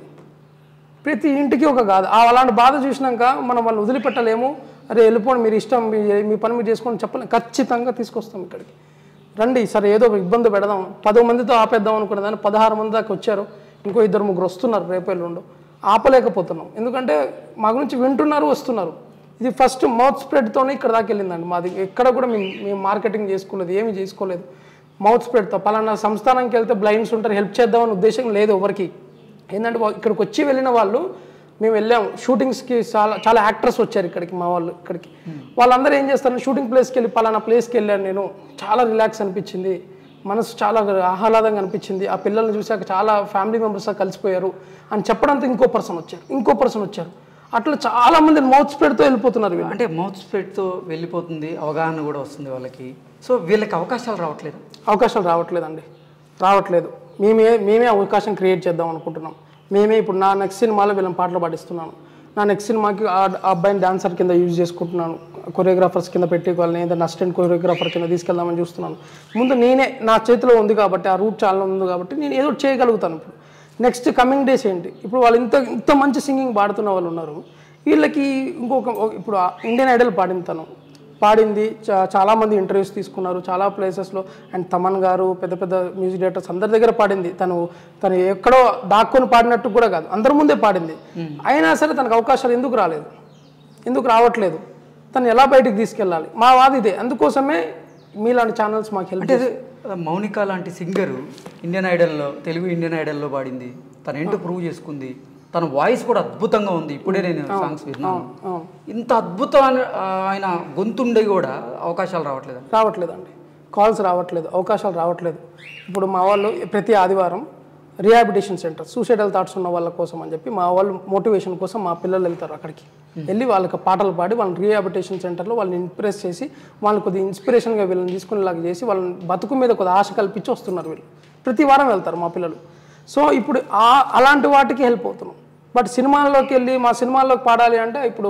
ప్రతి ఇంటికి ఒక గాథ అలాంటి బాధ చూసినాక మనం వాళ్ళు వదిలిపెట్టలేము అరే వెళ్ళిపోండి మీరు ఇష్టం మీ మీ పని మీరు చేసుకోండి చెప్పలేము ఖచ్చితంగా తీసుకొస్తాం ఇక్కడికి రండి సరే ఏదో ఇబ్బంది పెడదాం పదో మందితో ఆపేద్దాం అనుకునే దాన్ని పదహారు మంది దాకా వచ్చారు ఇంకో ఇద్దరు ముగ్గురు వస్తున్నారు రేపేళ్ళు ఆపలేకపోతున్నాం ఎందుకంటే మా గురించి వింటున్నారు వస్తున్నారు ఇది ఫస్ట్ మౌత్ స్ప్రెడ్తోనే ఇక్కడ దాకా వెళ్ళిందండి మాది ఎక్కడ కూడా మేము మేము మార్కెటింగ్ చేసుకోలేదు ఏమీ చేసుకోలేదు మౌత్ స్ప్రెడ్తో పలానా సంస్థానానికి వెళ్తే బ్లైండ్స్ ఉంటారు హెల్ప్ చేద్దామని ఉద్దేశం లేదు ఎవరికి ఏంటంటే ఇక్కడికి వచ్చి వెళ్ళిన వాళ్ళు మేము వెళ్ళాము షూటింగ్స్కి చాలా చాలా యాక్టర్స్ వచ్చారు ఇక్కడికి మా వాళ్ళు ఇక్కడికి వాళ్ళందరూ ఏం చేస్తారు షూటింగ్ ప్లేస్కి వెళ్ళి పలానా ప్లేస్కి వెళ్ళాను నేను చాలా రిలాక్స్ అనిపించింది మనసు చాలా ఆహ్లాదంగా అనిపించింది ఆ పిల్లల్ని చూసాక చాలా ఫ్యామిలీ మెంబర్స్ కలిసిపోయారు అని చెప్పడంతో ఇంకో పర్సన్ వచ్చారు ఇంకో పర్సన్ వచ్చారు అట్లా చాలా మంది మౌత్ స్ప్రెడ్తో వెళ్ళిపోతున్నారు అంటే మౌత్ స్ప్రెడ్తో వెళ్ళిపోతుంది అవగాహన కూడా వస్తుంది వాళ్ళకి సో వీళ్ళకి అవకాశాలు రావట్లేదు అవకాశాలు రావట్లేదండి రావట్లేదు మేమే మేమే అవకాశం క్రియేట్ చేద్దాం అనుకుంటున్నాం మేమే ఇప్పుడు నా నెక్స్ట్ సినిమాలో వీళ్ళని పాటలు పాటిస్తున్నాను నా నెక్స్ట్ సినిమాకి ఆ అబ్బాయిని డాన్సర్ కింద యూజ్ చేసుకుంటున్నాను కొరియోగ్రాఫర్స్ కింద పెట్టి వాళ్ళని ఏదైనా అసిస్టెంట్ కొరియోగ్రాఫర్ కింద తీసుకెళ్దామని చూస్తున్నాను ముందు నేనే నా చేతిలో ఉంది కాబట్టి ఆ రూట్ చాలా ఉంది కాబట్టి నేను ఏదో చేయగలుగుతాను ఇప్పుడు నెక్స్ట్ కమింగ్ డేస్ ఏంటి ఇప్పుడు వాళ్ళు ఇంత ఇంత మంచి సింగింగ్ పాడుతున్న వాళ్ళు ఉన్నారు వీళ్ళకి ఇంకొక ఇప్పుడు ఇండియన్ ఐడల్ పాడింది తను పాడింది చాలామంది ఇంటర్వ్యూస్ తీసుకున్నారు చాలా ప్లేసెస్లో అండ్ తమన్ గారు పెద్ద పెద్ద మ్యూజిక్ డైరెక్టర్స్ అందరి దగ్గర పాడింది తను తను ఎక్కడో దాక్కొని పాడినట్టు కూడా కాదు అందరి ముందే పాడింది అయినా సరే తనకు అవకాశాలు ఎందుకు రాలేదు ఎందుకు రావట్లేదు తను ఎలా బయటికి తీసుకెళ్ళాలి మా వాది ఇదే అందుకోసమే మీలాంటి ఛానల్స్ మాకు హెల్ప్ అంటే మౌనిక లాంటి సింగరు ఇండియన్ ఐడల్లో తెలుగు ఇండియన్ ఐడల్లో పాడింది తను ఏంటో ప్రూవ్ చేసుకుంది తన వాయిస్ కూడా అద్భుతంగా ఉంది ఇప్పుడే నేను సాంగ్స్ విన్నాను ఇంత అద్భుతమైన ఆయన గొంతుండే కూడా అవకాశాలు రావట్లేదు రావట్లేదండి కాల్స్ రావట్లేదు అవకాశాలు రావట్లేదు ఇప్పుడు మా వాళ్ళు ప్రతి ఆదివారం రిహాబిలిటేషన్ సెంటర్ సూసైడల్ థాట్స్ ఉన్న వాళ్ళ కోసం అని చెప్పి మా వాళ్ళు మోటివేషన్ కోసం మా పిల్లలు వెళ్తారు అక్కడికి వెళ్ళి వాళ్ళకి పాటలు పాడి వాళ్ళని రిహాబిలిటేషన్ సెంటర్లో వాళ్ళని ఇంప్రెస్ చేసి వాళ్ళని కొద్దిగా ఇన్స్పిరేషన్గా వీళ్ళని తీసుకునేలాగా చేసి వాళ్ళని బతుకు మీద కొద్దిగా ఆశ కల్పించి వస్తున్నారు వీళ్ళు ప్రతి వారం వెళ్తారు మా పిల్లలు సో ఇప్పుడు అలాంటి వాటికి హెల్ప్ అవుతున్నాం బట్ సినిమాల్లోకి వెళ్ళి మా సినిమాల్లోకి పాడాలి అంటే ఇప్పుడు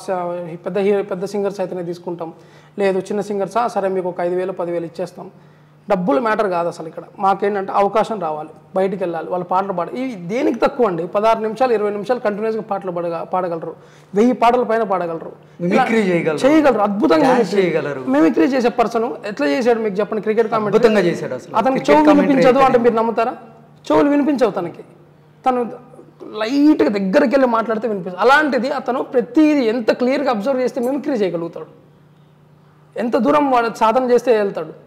పెద్ద హీరో పెద్ద సింగర్స్ అయితేనే తీసుకుంటాం లేదు చిన్న సింగర్సా సరే మీకు ఒక ఐదు వేలు పదివేలు ఇచ్చేస్తాం డబ్బులు మ్యాటర్ కాదు అసలు ఇక్కడ మాకేంటంటే అవకాశం రావాలి బయటికి వెళ్ళాలి వాళ్ళు పాటలు పాడ ఇవి దేనికి తక్కువ అండి పదహారు నిమిషాలు ఇరవై నిమిషాలు కంటిన్యూస్గా పాటలు పాడగా పాడగలరు వెయ్యి పాటల పైన పాడగలరు చేయగలరు అద్భుతంగా చేయగలరు మిమిక్రీ చేసే పర్సన్ ఎట్లా చేశాడు మీకు చెప్పండి క్రికెట్ కామెంటరీ చేశాడు అతనికి చెవులు వినిపించదు అంటే మీరు నమ్ముతారా చెవులు వినిపించవు తనకి తను లైట్గా దగ్గరికి వెళ్ళి మాట్లాడితే వినిపిస్తుంది అలాంటిది అతను ప్రతిదీ ఎంత క్లియర్గా అబ్జర్వ్ చేస్తే మిమిక్రీ చేయగలుగుతాడు ఎంత దూరం వాడు సాధన చేస్తే వెళ్తాడు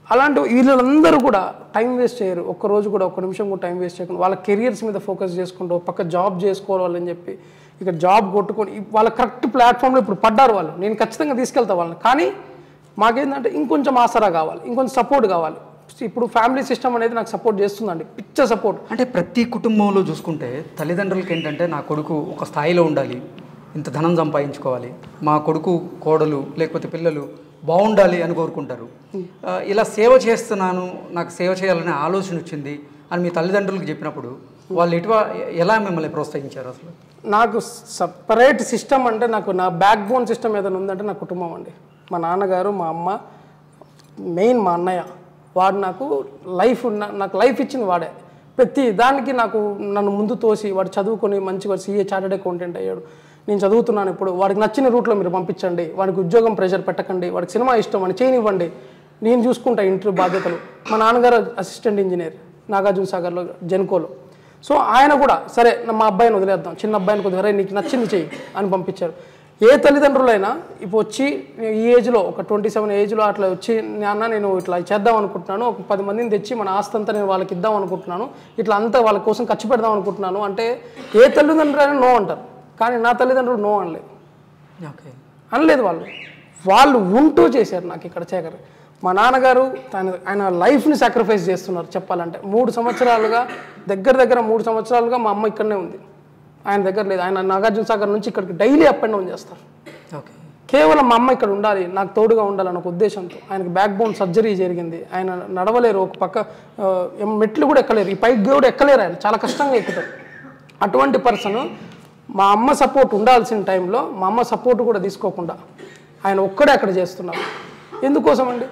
అలాంటి వీళ్ళందరూ కూడా టైం వేస్ట్ చేయరు, ఒక్కరోజు కూడా ఒక్క నిమిషం కూడా టైం వేస్ట్ చేయకుండా వాళ్ళ కెరియర్స్ మీద ఫోకస్ చేసుకుంటూ పక్క జాబ్ చేసుకోవాలని చెప్పి ఇక్కడ జాబ్ కొట్టుకొని వాళ్ళ కరెక్ట్ ప్లాట్ఫామ్లో ఇప్పుడు పడ్డారు వాళ్ళు. నేను ఖచ్చితంగా తీసుకెళ్తా వాళ్ళని. కానీ మాకేంటంటే ఇంకొంచెం ఆసరా కావాలి, ఇంకొంచెం సపోర్ట్ కావాలి. ఇప్పుడు ఫ్యామిలీ సిస్టమ్ అనేది నాకు సపోర్ట్ చేస్తుందండి, పిచ్చ సపోర్ట్. అంటే ప్రతి కుటుంబంలో చూసుకుంటే తల్లిదండ్రులకి ఏంటంటే నా కొడుకు ఒక స్థాయిలో ఉండాలి, ఇంత ధనం సంపాదించుకోవాలి, మా కొడుకు కోడలు లేకపోతే పిల్లలు బాగుండాలి అని కోరుకుంటారు. ఇలా సేవ చేస్తున్నాను, నాకు సేవ చేయాలనే ఆలోచన వచ్చింది అని మీ తల్లిదండ్రులకు చెప్పినప్పుడు వాళ్ళు ఎటు ఎలా మిమ్మల్ని ప్రోత్సహించారు? అసలు నాకు సపరేట్ సిస్టమ్ అంటే నాకు నా బ్యాక్ బోన్ సిస్టమ్ ఏదైనా ఉందంటే నా కుటుంబం అండి. మా నాన్నగారు, మా అమ్మ, మెయిన్ మా అన్నయ్య. వాడు నాకు లైఫ్ నాకు లైఫ్ ఇచ్చింది వాడే. ప్రతి దానికి నాకు నన్ను ముందు తోసి వాడు చదువుకొని మంచిగా సీఏ చార్టెడ్ అకౌంటెంట్ అయ్యాడు. నేను చదువుతున్నాను ఇప్పుడు, వాడికి నచ్చిన రూట్లో మీరు పంపించండి, వాడికి ఉద్యోగం ప్రెషర్ పెట్టకండి, వాడికి సినిమా ఇష్టం అని చేయనివ్వండి, నేను చూసుకుంటా ఇంటర్ బాధ్యతలు. మా నాన్నగారు అసిస్టెంట్ ఇంజనీర్ నాగార్జున సాగర్లో జెన్కోలో. సో ఆయన కూడా సరే మా అబ్బాయిని వదిలేద్దాం, చిన్న అబ్బాయిని కొద్దిగా నీకు నచ్చింది చెయ్యి అని పంపించారు. ఏ తల్లిదండ్రులైనా ఇప్పుడు వచ్చి ఈ ఏజ్లో ఒక ట్వంటీ సెవెన్ ఏజ్లో అట్లా వచ్చి నాన్న నేను ఇట్లా చేద్దాం అనుకుంటున్నాను, ఒక పది మందిని తెచ్చి మన ఆస్తి అంతా నేను వాళ్ళకి ఇద్దాం అనుకుంటున్నాను, ఇట్లా అంతా వాళ్ళ కోసం ఖర్చు పెడదాం అనుకుంటున్నాను అంటే ఏ తల్లిదండ్రులైనా నో అంటారు. కానీ నా తల్లిదండ్రులు నో అనలేదు. ఓకే అనలేదు. వాళ్ళు వాళ్ళు ఉంటూ చేశారు నాకు ఇక్కడ చేకరు. మా నాన్నగారు తన ఆయన లైఫ్ని సాక్రిఫైస్ చేస్తున్నారు చెప్పాలంటే. మూడు సంవత్సరాలుగా దగ్గర దగ్గర మూడు సంవత్సరాలుగా మా అమ్మ ఇక్కడనే ఉంది, ఆయన దగ్గర లేదు. ఆయన నాగార్జున సాగర్ నుంచి ఇక్కడికి డైలీ అప్ అండ్ డౌన్ చేస్తారు. ఓకే కేవలం మా అమ్మ ఇక్కడ ఉండాలి, నాకు తోడుగా ఉండాలని ఒక ఉద్దేశంతో. ఆయనకు బ్యాక్ బోన్ సర్జరీ జరిగింది, ఆయన నడవలేరు, ఒక పక్క మెట్లు కూడా ఎక్కలేరు, ఈ పైకి కూడా ఎక్కలేరు, ఆయన చాలా కష్టంగా ఎక్కుతారు. అటువంటి పర్సన్ మా అమ్మ సపోర్ట్ ఉండాల్సిన టైంలో మా అమ్మ సపోర్ట్ కూడా తీసుకోకుండా ఆయన ఒక్కడే అక్కడ చేస్తున్నారు. ఎందుకోసం అండి?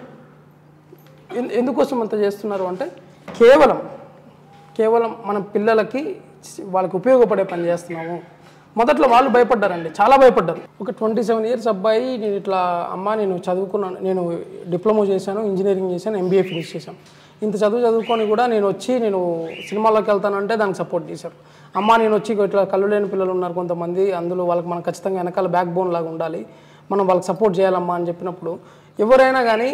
ఎందుకోసం అంత చేస్తున్నారు అంటే కేవలం కేవలం మన పిల్లలకి వాళ్ళకి ఉపయోగపడే పని చేస్తున్నాము. మొదట్లో వాళ్ళు భయపడ్డారండి, చాలా భయపడ్డారు. ఒక ట్వంటీ సెవెన్ ఇయర్స్ అబ్బాయి నేను ఇట్లా అమ్మ నేను చదువుకున్నాను, నేను డిప్లొమా చేశాను, ఇంజనీరింగ్ చేశాను, ఎంబీఏ ఫినిష్ చేశాను, ఇంత చదువు చదువుకొని కూడా నేను వచ్చి నేను సినిమాలోకి వెళ్తానంటే దానికి సపోర్ట్ చేశారు. అమ్మ నేను వచ్చి ఇట్లా కళ్ళు లేని పిల్లలు ఉన్నారు కొంతమంది, అందులో వాళ్ళకి మనం ఖచ్చితంగా వెనకాల బ్యాక్ బోన్ లాగా ఉండాలి, మనం వాళ్ళకి సపోర్ట్ చేయాలమ్మా అని చెప్పినప్పుడు ఎవరైనా కానీ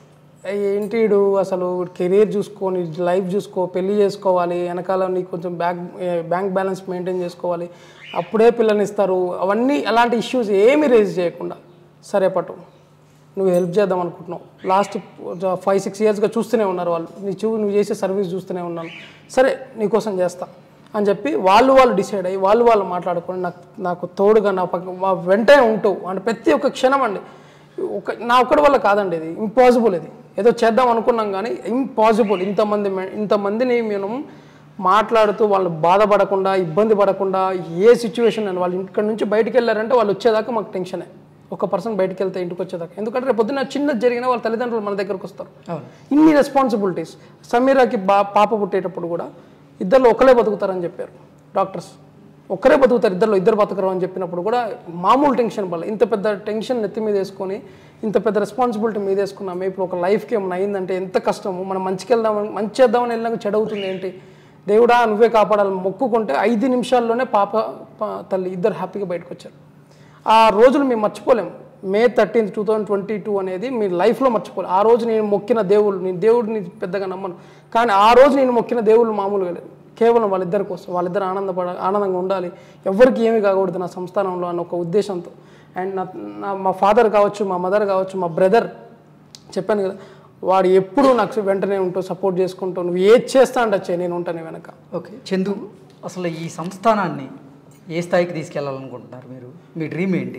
ఏంటి వీడు అసలు కెరీర్ చూసుకొని లైఫ్ చూసుకో, పెళ్ళి చేసుకోవాలి, వెనకాల నీకు కొంచెం బ్యాక్ బ్యాంక్ బ్యాలెన్స్ మెయింటైన్ చేసుకోవాలి, అప్పుడే పిల్లల్ని ఇస్తారు, అవన్నీ అలాంటి ఇష్యూస్ ఏమీ రేజ్ చేయకుండా సరే పట్టు నువ్వు హెల్ప్ చేద్దాం అనుకుంటున్నావు, లాస్ట్ ఫైవ్ సిక్స్ ఇయర్స్గా చూస్తూనే ఉన్నారు వాళ్ళు, నీ చూ నువ్వు చేసే సర్వీస్ చూస్తూనే ఉన్నాను, సరే నీకోసం చేస్తా అని చెప్పి వాళ్ళు వాళ్ళు డిసైడ్ అయ్యి వాళ్ళు వాళ్ళు మాట్లాడుకొని నాకు నాకు తోడుగా నా పక్క మా వెంటనే ఉంటూ అంటే ప్రతి ఒక్క క్షణం అండి. ఒక నా ఒక్కడి వల్ల కాదండి, ఇది ఇంపాసిబుల్. ఇది ఏదో చేద్దాం అనుకున్నాం కానీ ఇంపాసిబుల్. ఇంతమంది ఇంతమందిని మేము మాట్లాడుతూ వాళ్ళు బాధపడకుండా ఇబ్బంది పడకుండా ఏ సిచ్యువేషన్ అని వాళ్ళు ఇక్కడ నుంచి బయటికి వెళ్ళారంటే వాళ్ళు వచ్చేదాకా మాకు టెన్షనే. ఒక పర్సన్ బయటికి వెళ్తే ఇంటికి వచ్చేదాకా, ఎందుకంటే రేపు పొద్దున్న చిన్నది జరిగినా వాళ్ళ తల్లిదండ్రులు మన దగ్గరకు వస్తారు. ఇన్ని రెస్పాన్సిబిలిటీస్. సమీరాకి బా పాప పుట్టేటప్పుడు కూడా ఇద్దరు ఒకరే బతుకుతారని చెప్పారు డాక్టర్స్, ఒక్కరే బతుకుతారు, ఇద్దరు ఇద్దరు బతకరు అని చెప్పినప్పుడు కూడా మామూలు టెన్షన్ వల్ల ఇంత పెద్ద టెన్షన్ నెత్తి మీద వేసుకొని ఇంత పెద్ద రెస్పాన్సిబిలిటీ మీద వేసుకున్నాము. ఇప్పుడు ఒక లైఫ్కి ఏమైనా అయిందంటే ఎంత కష్టము. మనం మంచికి వెళ్దామని మంచి చేద్దామని వెళ్ళినాక చెడవుతుంది ఏంటి, దేవుడా నువ్వే కాపాడాలని మొక్కుకుంటే ఐదు నిమిషాల్లోనే పాప తల్లి ఇద్దరు హ్యాపీగా బయటకు వచ్చారు. ఆ రోజులు మేము మర్చిపోలేము. May thirteenth two thousand twenty two అనేది మీ లైఫ్లో మర్చిపోలేదు. ఆ రోజు నేను మొక్కిన దేవుళ్ళు, నేను దేవుడిని పెద్దగా నమ్మను, కానీ ఆ రోజు నేను మొక్కిన దేవుళ్ళు మామూలుగా లేదు. కేవలం వాళ్ళిద్దరి కోసం, వాళ్ళిద్దరు ఆనందపడ ఆనందంగా ఉండాలి, ఎవరికి ఏమీ కాకూడదు నా సంస్థానంలో అన్న ఒక ఉద్దేశంతో. అండ్ నా నా మా ఫాదర్ కావచ్చు, మా మదర్ కావచ్చు, మా బ్రదర్ చెప్పాను కదా, వాడు ఎప్పుడూ నాకు వెంటనే ఉంటూ సపోర్ట్ చేసుకుంటూ నువ్వు ఏది చేస్తా అంటే వచ్చే నేను ఉంటాను వెనక. ఓకే చందు, అసలు ఈ సంస్థానాన్ని ఏ స్థాయికి తీసుకెళ్లాలనుకుంటున్నారు మీరు? మీ డ్రీమ్ ఏంటి?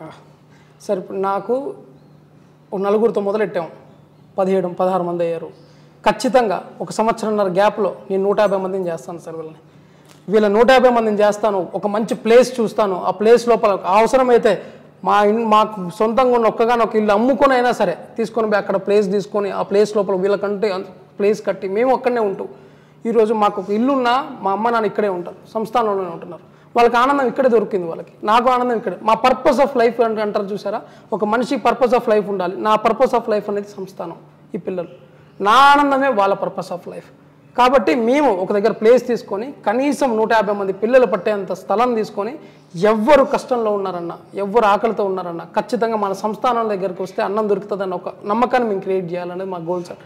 సరే ఇప్పుడు నాకు నలుగురితో మొదలెట్టాము, పదిహేడు పదహారు మంది అయ్యారు. ఖచ్చితంగా ఒక సంవత్సరంన్నర గ్యాప్లో నేను నూట యాభై మందిని చేస్తాను సార్. వీళ్ళని వీళ్ళ నూట యాభై మందిని చేస్తాను, ఒక మంచి ప్లేస్ చూస్తాను, ఆ ప్లేస్ లోపల అవసరమైతే మా ఇన్ మాకు సొంతంగా ఉన్న ఒక్కగానో ఒక ఇల్లు అమ్ముకొని అయినా సరే తీసుకొని పోయి అక్కడ ప్లేస్ తీసుకొని ఆ ప్లేస్ లోపల వీళ్ళకంటే ప్లేస్ కట్టి మేము అక్కడనే ఉంటూ ఈరోజు మాకు ఒక ఇల్లు ఉన్నా మా అమ్మ నాన్న ఇక్కడే ఉంటారు, సంస్థానంలోనే ఉంటున్నారు. వాళ్ళకి ఆనందం ఇక్కడే దొరికింది, వాళ్ళకి నాకు ఆనందం ఇక్కడే. మా పర్పస్ ఆఫ్ లైఫ్ అంటే అంటారు చూసారా, ఒక మనిషి పర్పస్ ఆఫ్ లైఫ్ ఉండాలి. నా పర్పస్ ఆఫ్ లైఫ్ అనేది సంస్థానం, ఈ పిల్లలు. నా ఆనందమే వాళ్ళ పర్పస్ ఆఫ్ లైఫ్. కాబట్టి మేము ఒక దగ్గర ప్లేస్ తీసుకొని కనీసం నూట యాభై మంది పిల్లలు పట్టేంత స్థలం తీసుకొని ఎవ్వరు కష్టంలో ఉన్నారన్నా, ఎవ్వరు ఆకలితో ఉన్నారన్నా ఖచ్చితంగా మన సంస్థానం దగ్గరికి వస్తే అన్నం దొరుకుతుందన్న ఒక నమ్మకాన్ని మేము క్రియేట్ చేయాలనేది మా goal sir.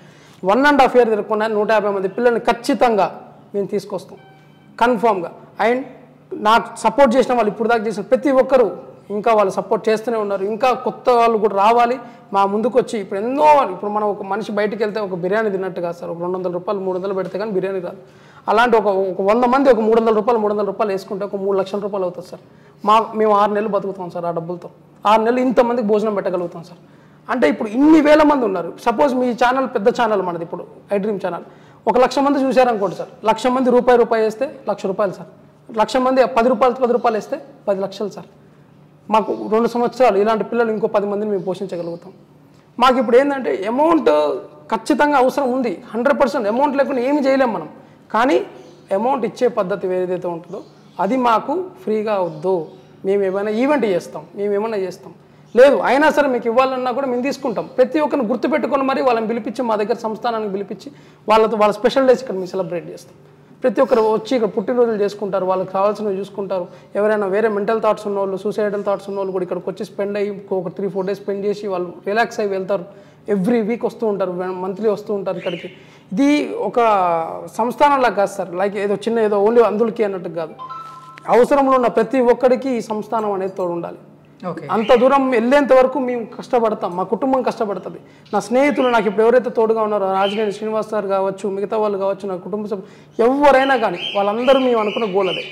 One and half year తిరగకుండా నూట యాభై మంది పిల్లల్ని ఖచ్చితంగా మేము తీసుకొస్తాం కన్ఫామ్గా. అండ్ నాకు సపోర్ట్ చేసిన వాళ్ళు ఇప్పుడు దాకా చేసిన ప్రతి ఒక్కరు ఇంకా వాళ్ళు సపోర్ట్ చేస్తూనే ఉన్నారు. ఇంకా కొత్త వాళ్ళు కూడా రావాలి మా ముందుకు వచ్చి. ఇప్పుడు ఎన్నో ఇప్పుడు మనం ఒక మనిషి బయటికి వెళ్తే ఒక బిర్యానీ తిన్నట్టు కాదు సార్, ఒక రెండు వందల రూపాయలు మూడు వందలు పెడితే కానీ బిర్యానీ రాదు. అలాంటి ఒక ఒక వంద మంది ఒక మూడు వందల రూపాయలు మూడు వందల రూపాయలు వేసుకుంటే ఒక మూడు లక్షల రూపాయలు అవుతుంది సార్. మా మేము ఆరు నెలలు బతుకుతాం సార్ ఆ డబ్బులతో. ఆరు నెలలు ఇంతమందికి భోజనం పెట్టగలుగుతాం సార్. అంటే ఇప్పుడు ఇన్ని వేల మంది ఉన్నారు. సపోజ్ మీ ఛానల్ పెద్ద ఛానల్ మనది ఇప్పుడు ఐ డ్రీమ్ ఛానల్, ఒక లక్ష మంది చూశారనుకోండి సార్, లక్ష మంది రూపాయి రూపాయి వేస్తే లక్ష రూపాయలు సార్. లక్ష మంది పది రూపాయలు పది రూపాయలు వేస్తే పది లక్షలు సార్. మాకు రెండు సంవత్సరాలు ఇలాంటి పిల్లలు ఇంకో పది మందిని మేము పోషించగలుగుతాం. మాకు ఇప్పుడు ఏంటంటే అమౌంట్ ఖచ్చితంగా అవసరం ఉంది, హండ్రెడ్ పర్సెంట్ అమౌంట్ లేకుండా ఏమి చేయలేం మనం. కానీ అమౌంట్ ఇచ్చే పద్ధతి ఏదైతే ఉంటుందో అది మాకు ఫ్రీగా వద్దు. మేము ఏమైనా ఈవెంట్ చేస్తాం, మేము ఏమైనా చేస్తాం, లేదు అయినా సరే మీకు ఇవ్వాలన్నా కూడా మేము తీసుకుంటాం. ప్రతి ఒక్కరిని గుర్తుపెట్టుకొని మరి వాళ్ళని పిలిపించి మా దగ్గర సంస్థానానికి పిలిపించి వాళ్ళతో వాళ్ళ స్పెషల్ డేస్ ఇక్కడ మేము సెలబ్రేట్ చేస్తాం. ప్రతి ఒక్కరు వచ్చి ఇక్కడ పుట్టినరోజులు చేసుకుంటారు, వాళ్ళకి కావాల్సినవి చూసుకుంటారు. ఎవరైనా వేరే మెంటల్ థాట్స్ ఉన్న వాళ్ళు, సూసైడల్ థాట్స్ ఉన్న వాళ్ళు కూడా ఇక్కడికి వచ్చి స్పెండ్ అయ్యి ఒక త్రీ ఫోర్ డేస్ స్పెండ్ చేసి వాళ్ళు రిలాక్స్ అయ్యి వెళ్తారు. ఎవ్రీ వీక్ వస్తూ ఉంటారు, మంత్లీ వస్తూ ఉంటారు ఇక్కడికి. ఇది ఒక సంస్థానంలా కాదు సార్, లైక్ ఏదో చిన్న ఏదో ఓన్లీ అందులకి అన్నట్టు కాదు. అవసరంలో ఉన్న ప్రతి ఒక్కడికి ఈ సంస్థానం అనేది తోడు ఉండాలి. అంత దూరం వెళ్ళేంత వరకు మేము కష్టపడతాం, మా కుటుంబం కష్టపడుతుంది. నా స్నేహితులు నాకు ఇప్పుడు ఎవరైతే తోడుగా ఉన్నారో, రాజనేని శ్రీనివాస్ గారు కావచ్చు, మిగతా వాళ్ళు కావచ్చు, నా కుటుంబ సభ్యులు ఎవరైనా కానీ వాళ్ళందరూ మేము అనుకున్న గోల్ అదే.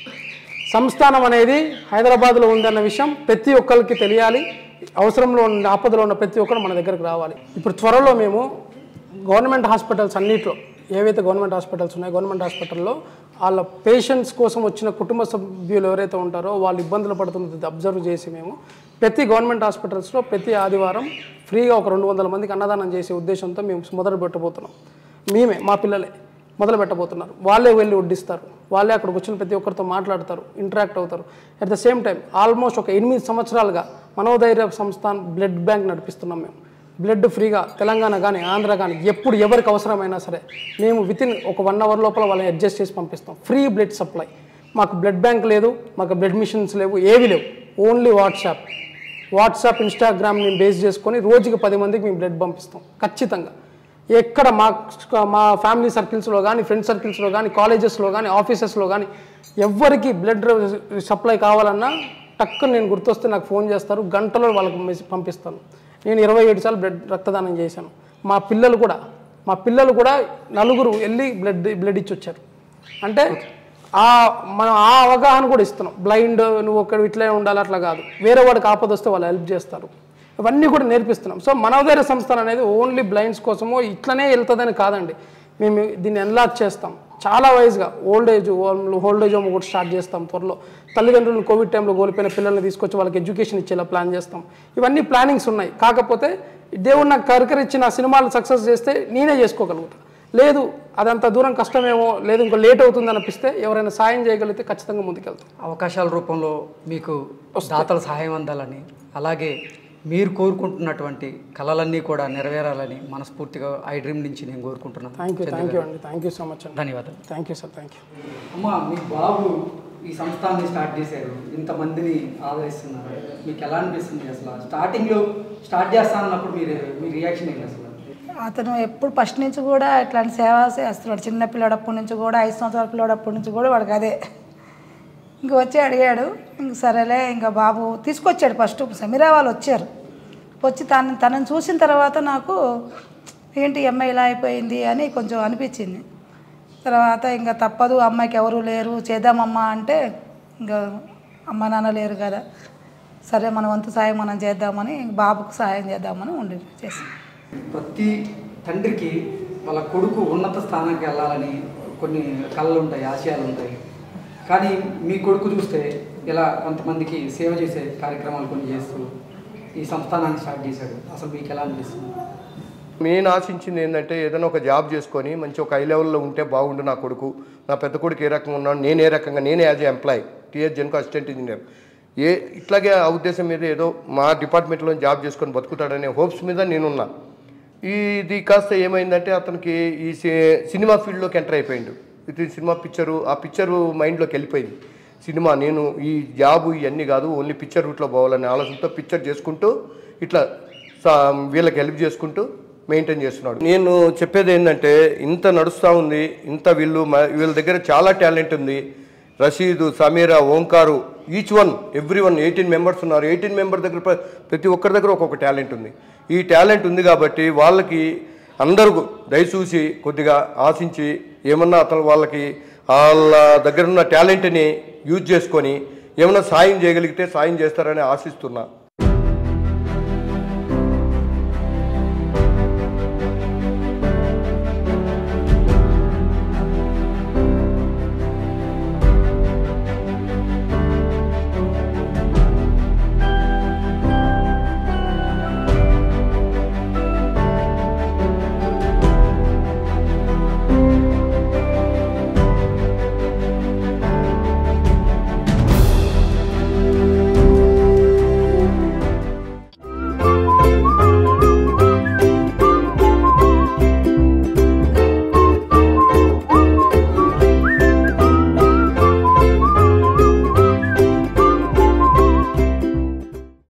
సంస్థానం అనేది హైదరాబాద్లో ఉందన్న విషయం ప్రతి ఒక్కరికి తెలియాలి. అవసరంలో ఉన్న ఆపదలో ఉన్న ప్రతి ఒక్కరు మన దగ్గరకు రావాలి. ఇప్పుడు త్వరలో మేము గవర్నమెంట్ హాస్పిటల్స్ అన్నిట్లో ఏవైతే గవర్నమెంట్ హాస్పిటల్స్ ఉన్నాయో గవర్నమెంట్ హాస్పిటల్లో వాళ్ళ పేషెంట్స్ కోసం వచ్చిన కుటుంబ సభ్యులు ఎవరైతే ఉంటారో వాళ్ళు ఇబ్బందులు పడుతున్నది అబ్జర్వ్ చేసి మేము ప్రతి గవర్నమెంట్ హాస్పిటల్స్లో ప్రతి ఆదివారం ఫ్రీగా ఒక రెండు వందల మందికి అన్నదానం చేసే ఉద్దేశంతో మేము మొదలు పెట్టబోతున్నాం. మేమే మా పిల్లలే మొదలు పెట్టబోతున్నారు. వాళ్ళే వెళ్ళి వడ్డిస్తారు, వాళ్ళే అక్కడికి వచ్చిన ప్రతి ఒక్కరితో మాట్లాడతారు, ఇంటరాక్ట్ అవుతారు. At the same time almost ఒక ఎనిమిది సంవత్సరాలుగా మనోధైర్య సంస్థాన్ బ్లడ్ బ్యాంక్ నడిపిస్తున్నాం. మేము బ్లడ్ ఫ్రీగా తెలంగాణ కానీ ఆంధ్ర కానీ ఎప్పుడు ఎవరికి అవసరమైనా సరే మేము వితిన్ ఒక వన్ అవర్ లోపల వాళ్ళని అడ్జస్ట్ చేసి పంపిస్తాం. Free blood supply. మాకు బ్లడ్ బ్యాంక్ లేదు, మాకు బ్లడ్ మిషన్స్ లేవు, ఏవి లేవు. ఓన్లీ వాట్సాప్ వాట్సాప్ ఇన్స్టాగ్రామ్ మేము బేస్ చేసుకొని రోజుకి పది మందికి మేము బ్లడ్ పంపిస్తాం ఖచ్చితంగా. ఎక్కడ మా మా ఫ్యామిలీ సర్కిల్స్లో కానీ, ఫ్రెండ్ సర్కిల్స్లో కానీ, కాలేజెస్లో కానీ, ఆఫీసెస్లో కానీ ఎవరికి బ్లడ్ సప్లై కావాలన్నా టక్కుని నేను గుర్తొస్తే నాకు ఫోన్ చేస్తారు, గంటలో వాళ్ళకి పంపిస్తాను. నేను ఇరవై ఏడు సార్లు బ్లడ్ రక్తదానం చేశాను. మా పిల్లలు కూడా మా పిల్లలు కూడా నలుగురు వెళ్ళి బ్లడ్ బ్లడ్ ఇచ్చి వచ్చారు. అంటే ఆ మనం ఆ అవగాహన కూడా ఇస్తున్నాం. బ్లైండ్ నువ్వు ఒక్కడ ఇట్లే ఉండాలి అట్లా కాదు, వేరే వాడికి ఆపద వస్తే వాళ్ళు హెల్ప్ చేస్తారు, ఇవన్నీ కూడా నేర్పిస్తున్నాం. సో మనోధైర్య సంస్థ అనేది ఓన్లీ బ్లైండ్స్ కోసమో ఇట్లనే వెళ్తుందని కాదండి. మేము దీన్ని ఎన్లార్జ్ చేస్తాం చాలా వైజ్గా. Old age old age home కూడా స్టార్ట్ చేస్తాం త్వరలో. తల్లిదండ్రులను కోవిడ్ టైంలో కోల్పోయిన పిల్లల్ని తీసుకొచ్చి వాళ్ళకి ఎడ్యుకేషన్ ఇచ్చేలా ప్లాన్ చేస్తాం. ఇవన్నీ ప్లానింగ్స్ ఉన్నాయి. కాకపోతే దేవుడు నాకు కరికరించి నా సినిమాలు సక్సెస్ చేస్తే నేనే చేసుకోగలుగుతా. లేదు అదంత దూరం కష్టమేమో, లేదు ఇంకా లేట్ అవుతుంది అనిపిస్తే ఎవరైనా సాయం చేయగలిగితే ఖచ్చితంగా ముందుకెళ్తాం. అవకాశాల రూపంలో మీకు దాతల సహాయం అందాలని, అలాగే మీరు కోరుకుంటున్నటువంటి కళలన్నీ కూడా నెరవేరాలని మనస్ఫూర్తిగా ఐ డ్రీమ్ నుంచి నేను కోరుకుంటున్నాను. థ్యాంక్ యూ థ్యాంక్ యూ అండి థ్యాంక్ యూ సో మచ్ అండి. ధన్యవాదాలు. Thank you sir thank you. అమ్మ, మీ బాబు ఈ సంస్థాన్ని స్టార్ట్ చేశారు, ఇంతమందిని ఆదరిస్తున్నారు, మీకు ఎలా అనిపిస్తుంది? అసలు స్టార్టింగ్లో స్టార్ట్ చేస్తా అన్నప్పుడు మీరు మీ రియాక్షన్ ఏంటి? అసలు అతను ఎప్పుడు ఫస్ట్ నుంచి కూడా ఇట్లాంటి సేవ చేస్తున్నాడు. చిన్న పిల్లడప్పటి నుంచి కూడా, ఐదు సంవత్సరాల పిల్లడప్పటి నుంచి కూడా వాడికి అదే. ఇంక వచ్చి అడిగాడు, ఇంక సరేలే ఇంకా బాబు తీసుకొచ్చాడు. ఫస్ట్ సమీరా వాళ్ళు వచ్చారు, వచ్చి తను తనని చూసిన తర్వాత నాకు ఏంటి అమ్మాయి ఇలా అయిపోయింది అని కొంచెం అనిపించింది. తర్వాత ఇంకా తప్పదు, అమ్మాయికి ఎవరు లేరు, చేద్దామమ్మా అంటే ఇంకా అమ్మ నాన్న లేరు కదా, సరే మన వంతు సాయం మనం చేద్దామని బాబుకు సాయం చేద్దామని ఉండి చేసాం. ప్రతి తండ్రికి వాళ్ళ కొడుకు ఉన్నత స్థానానికి వెళ్ళాలని కొన్ని కళలు ఉంటాయి, ఆశయాలు ఉంటాయి. కానీ మీ కొడుకు చూస్తే ఇలా కొంతమందికి సేవ చేసే కార్యక్రమాలు కొన్ని చేస్తూ ఈ సంస్థానాన్ని స్టార్ట్ చేశాడు. అసలు మీకు ఎలా అనిపిస్తుంది? నేను ఆశించింది ఏంటంటే ఏదైనా ఒక జాబ్ చేసుకొని మంచి ఒక హై లెవెల్లో ఉంటే బాగుండు నా కొడుకు. నా పెద్ద కొడుకు ఏ రకంగా ఉన్నాడు, నేను ఏ రకంగా, నేనే as a employee TS Genco assistant engineer, ఏ ఇట్లాగే ఆ ఉద్దేశం మీద ఏదో మా డిపార్ట్మెంట్లో జాబ్ చేసుకొని బతుకుతాడనే హోప్స్ మీద నేనున్నా. ఇది కాస్త ఏమైందంటే అతనికి ఈ సినిమా ఫీల్డ్లోకి ఎంటర్ అయిపోయిండు. ఇది సినిమా పిక్చరు, ఆ పిక్చరు మైండ్లోకి వెళ్ళిపోయింది. సినిమా నేను ఈ జాబు ఇవన్నీ కాదు, ఓన్లీ పిక్చర్ రూట్లో పోవాలనే ఆలోచనతో పిక్చర్ చేసుకుంటూ ఇట్లా వీళ్ళకి హెల్ప్ చేసుకుంటూ మెయింటైన్ చేస్తున్నాడు. నేను చెప్పేది ఏంటంటే ఇంత నడుస్తూ ఉంది, ఇంత వీళ్ళు వీళ్ళ దగ్గర చాలా టాలెంట్ ఉంది. Rashid, Sameera, Omkar, each one every one eighteen members ఉన్నారు. ఎయిటీన్ మెంబర్ దగ్గర ప్రతి ఒక్కరి దగ్గర ఒక్కొక్క టాలెంట్ ఉంది. ఈ టాలెంట్ ఉంది కాబట్టి వాళ్ళకి అందరూ దయచూసి కొద్దిగా ఆశించి ఏమన్నా అతను వాళ్ళకి వాళ్ళ దగ్గర ఉన్న టాలెంట్ని యూజ్ చేసుకొని ఏమన్నా సాయం చేయగలిగితే సాయం చేస్తారని ఆశిస్తున్నా.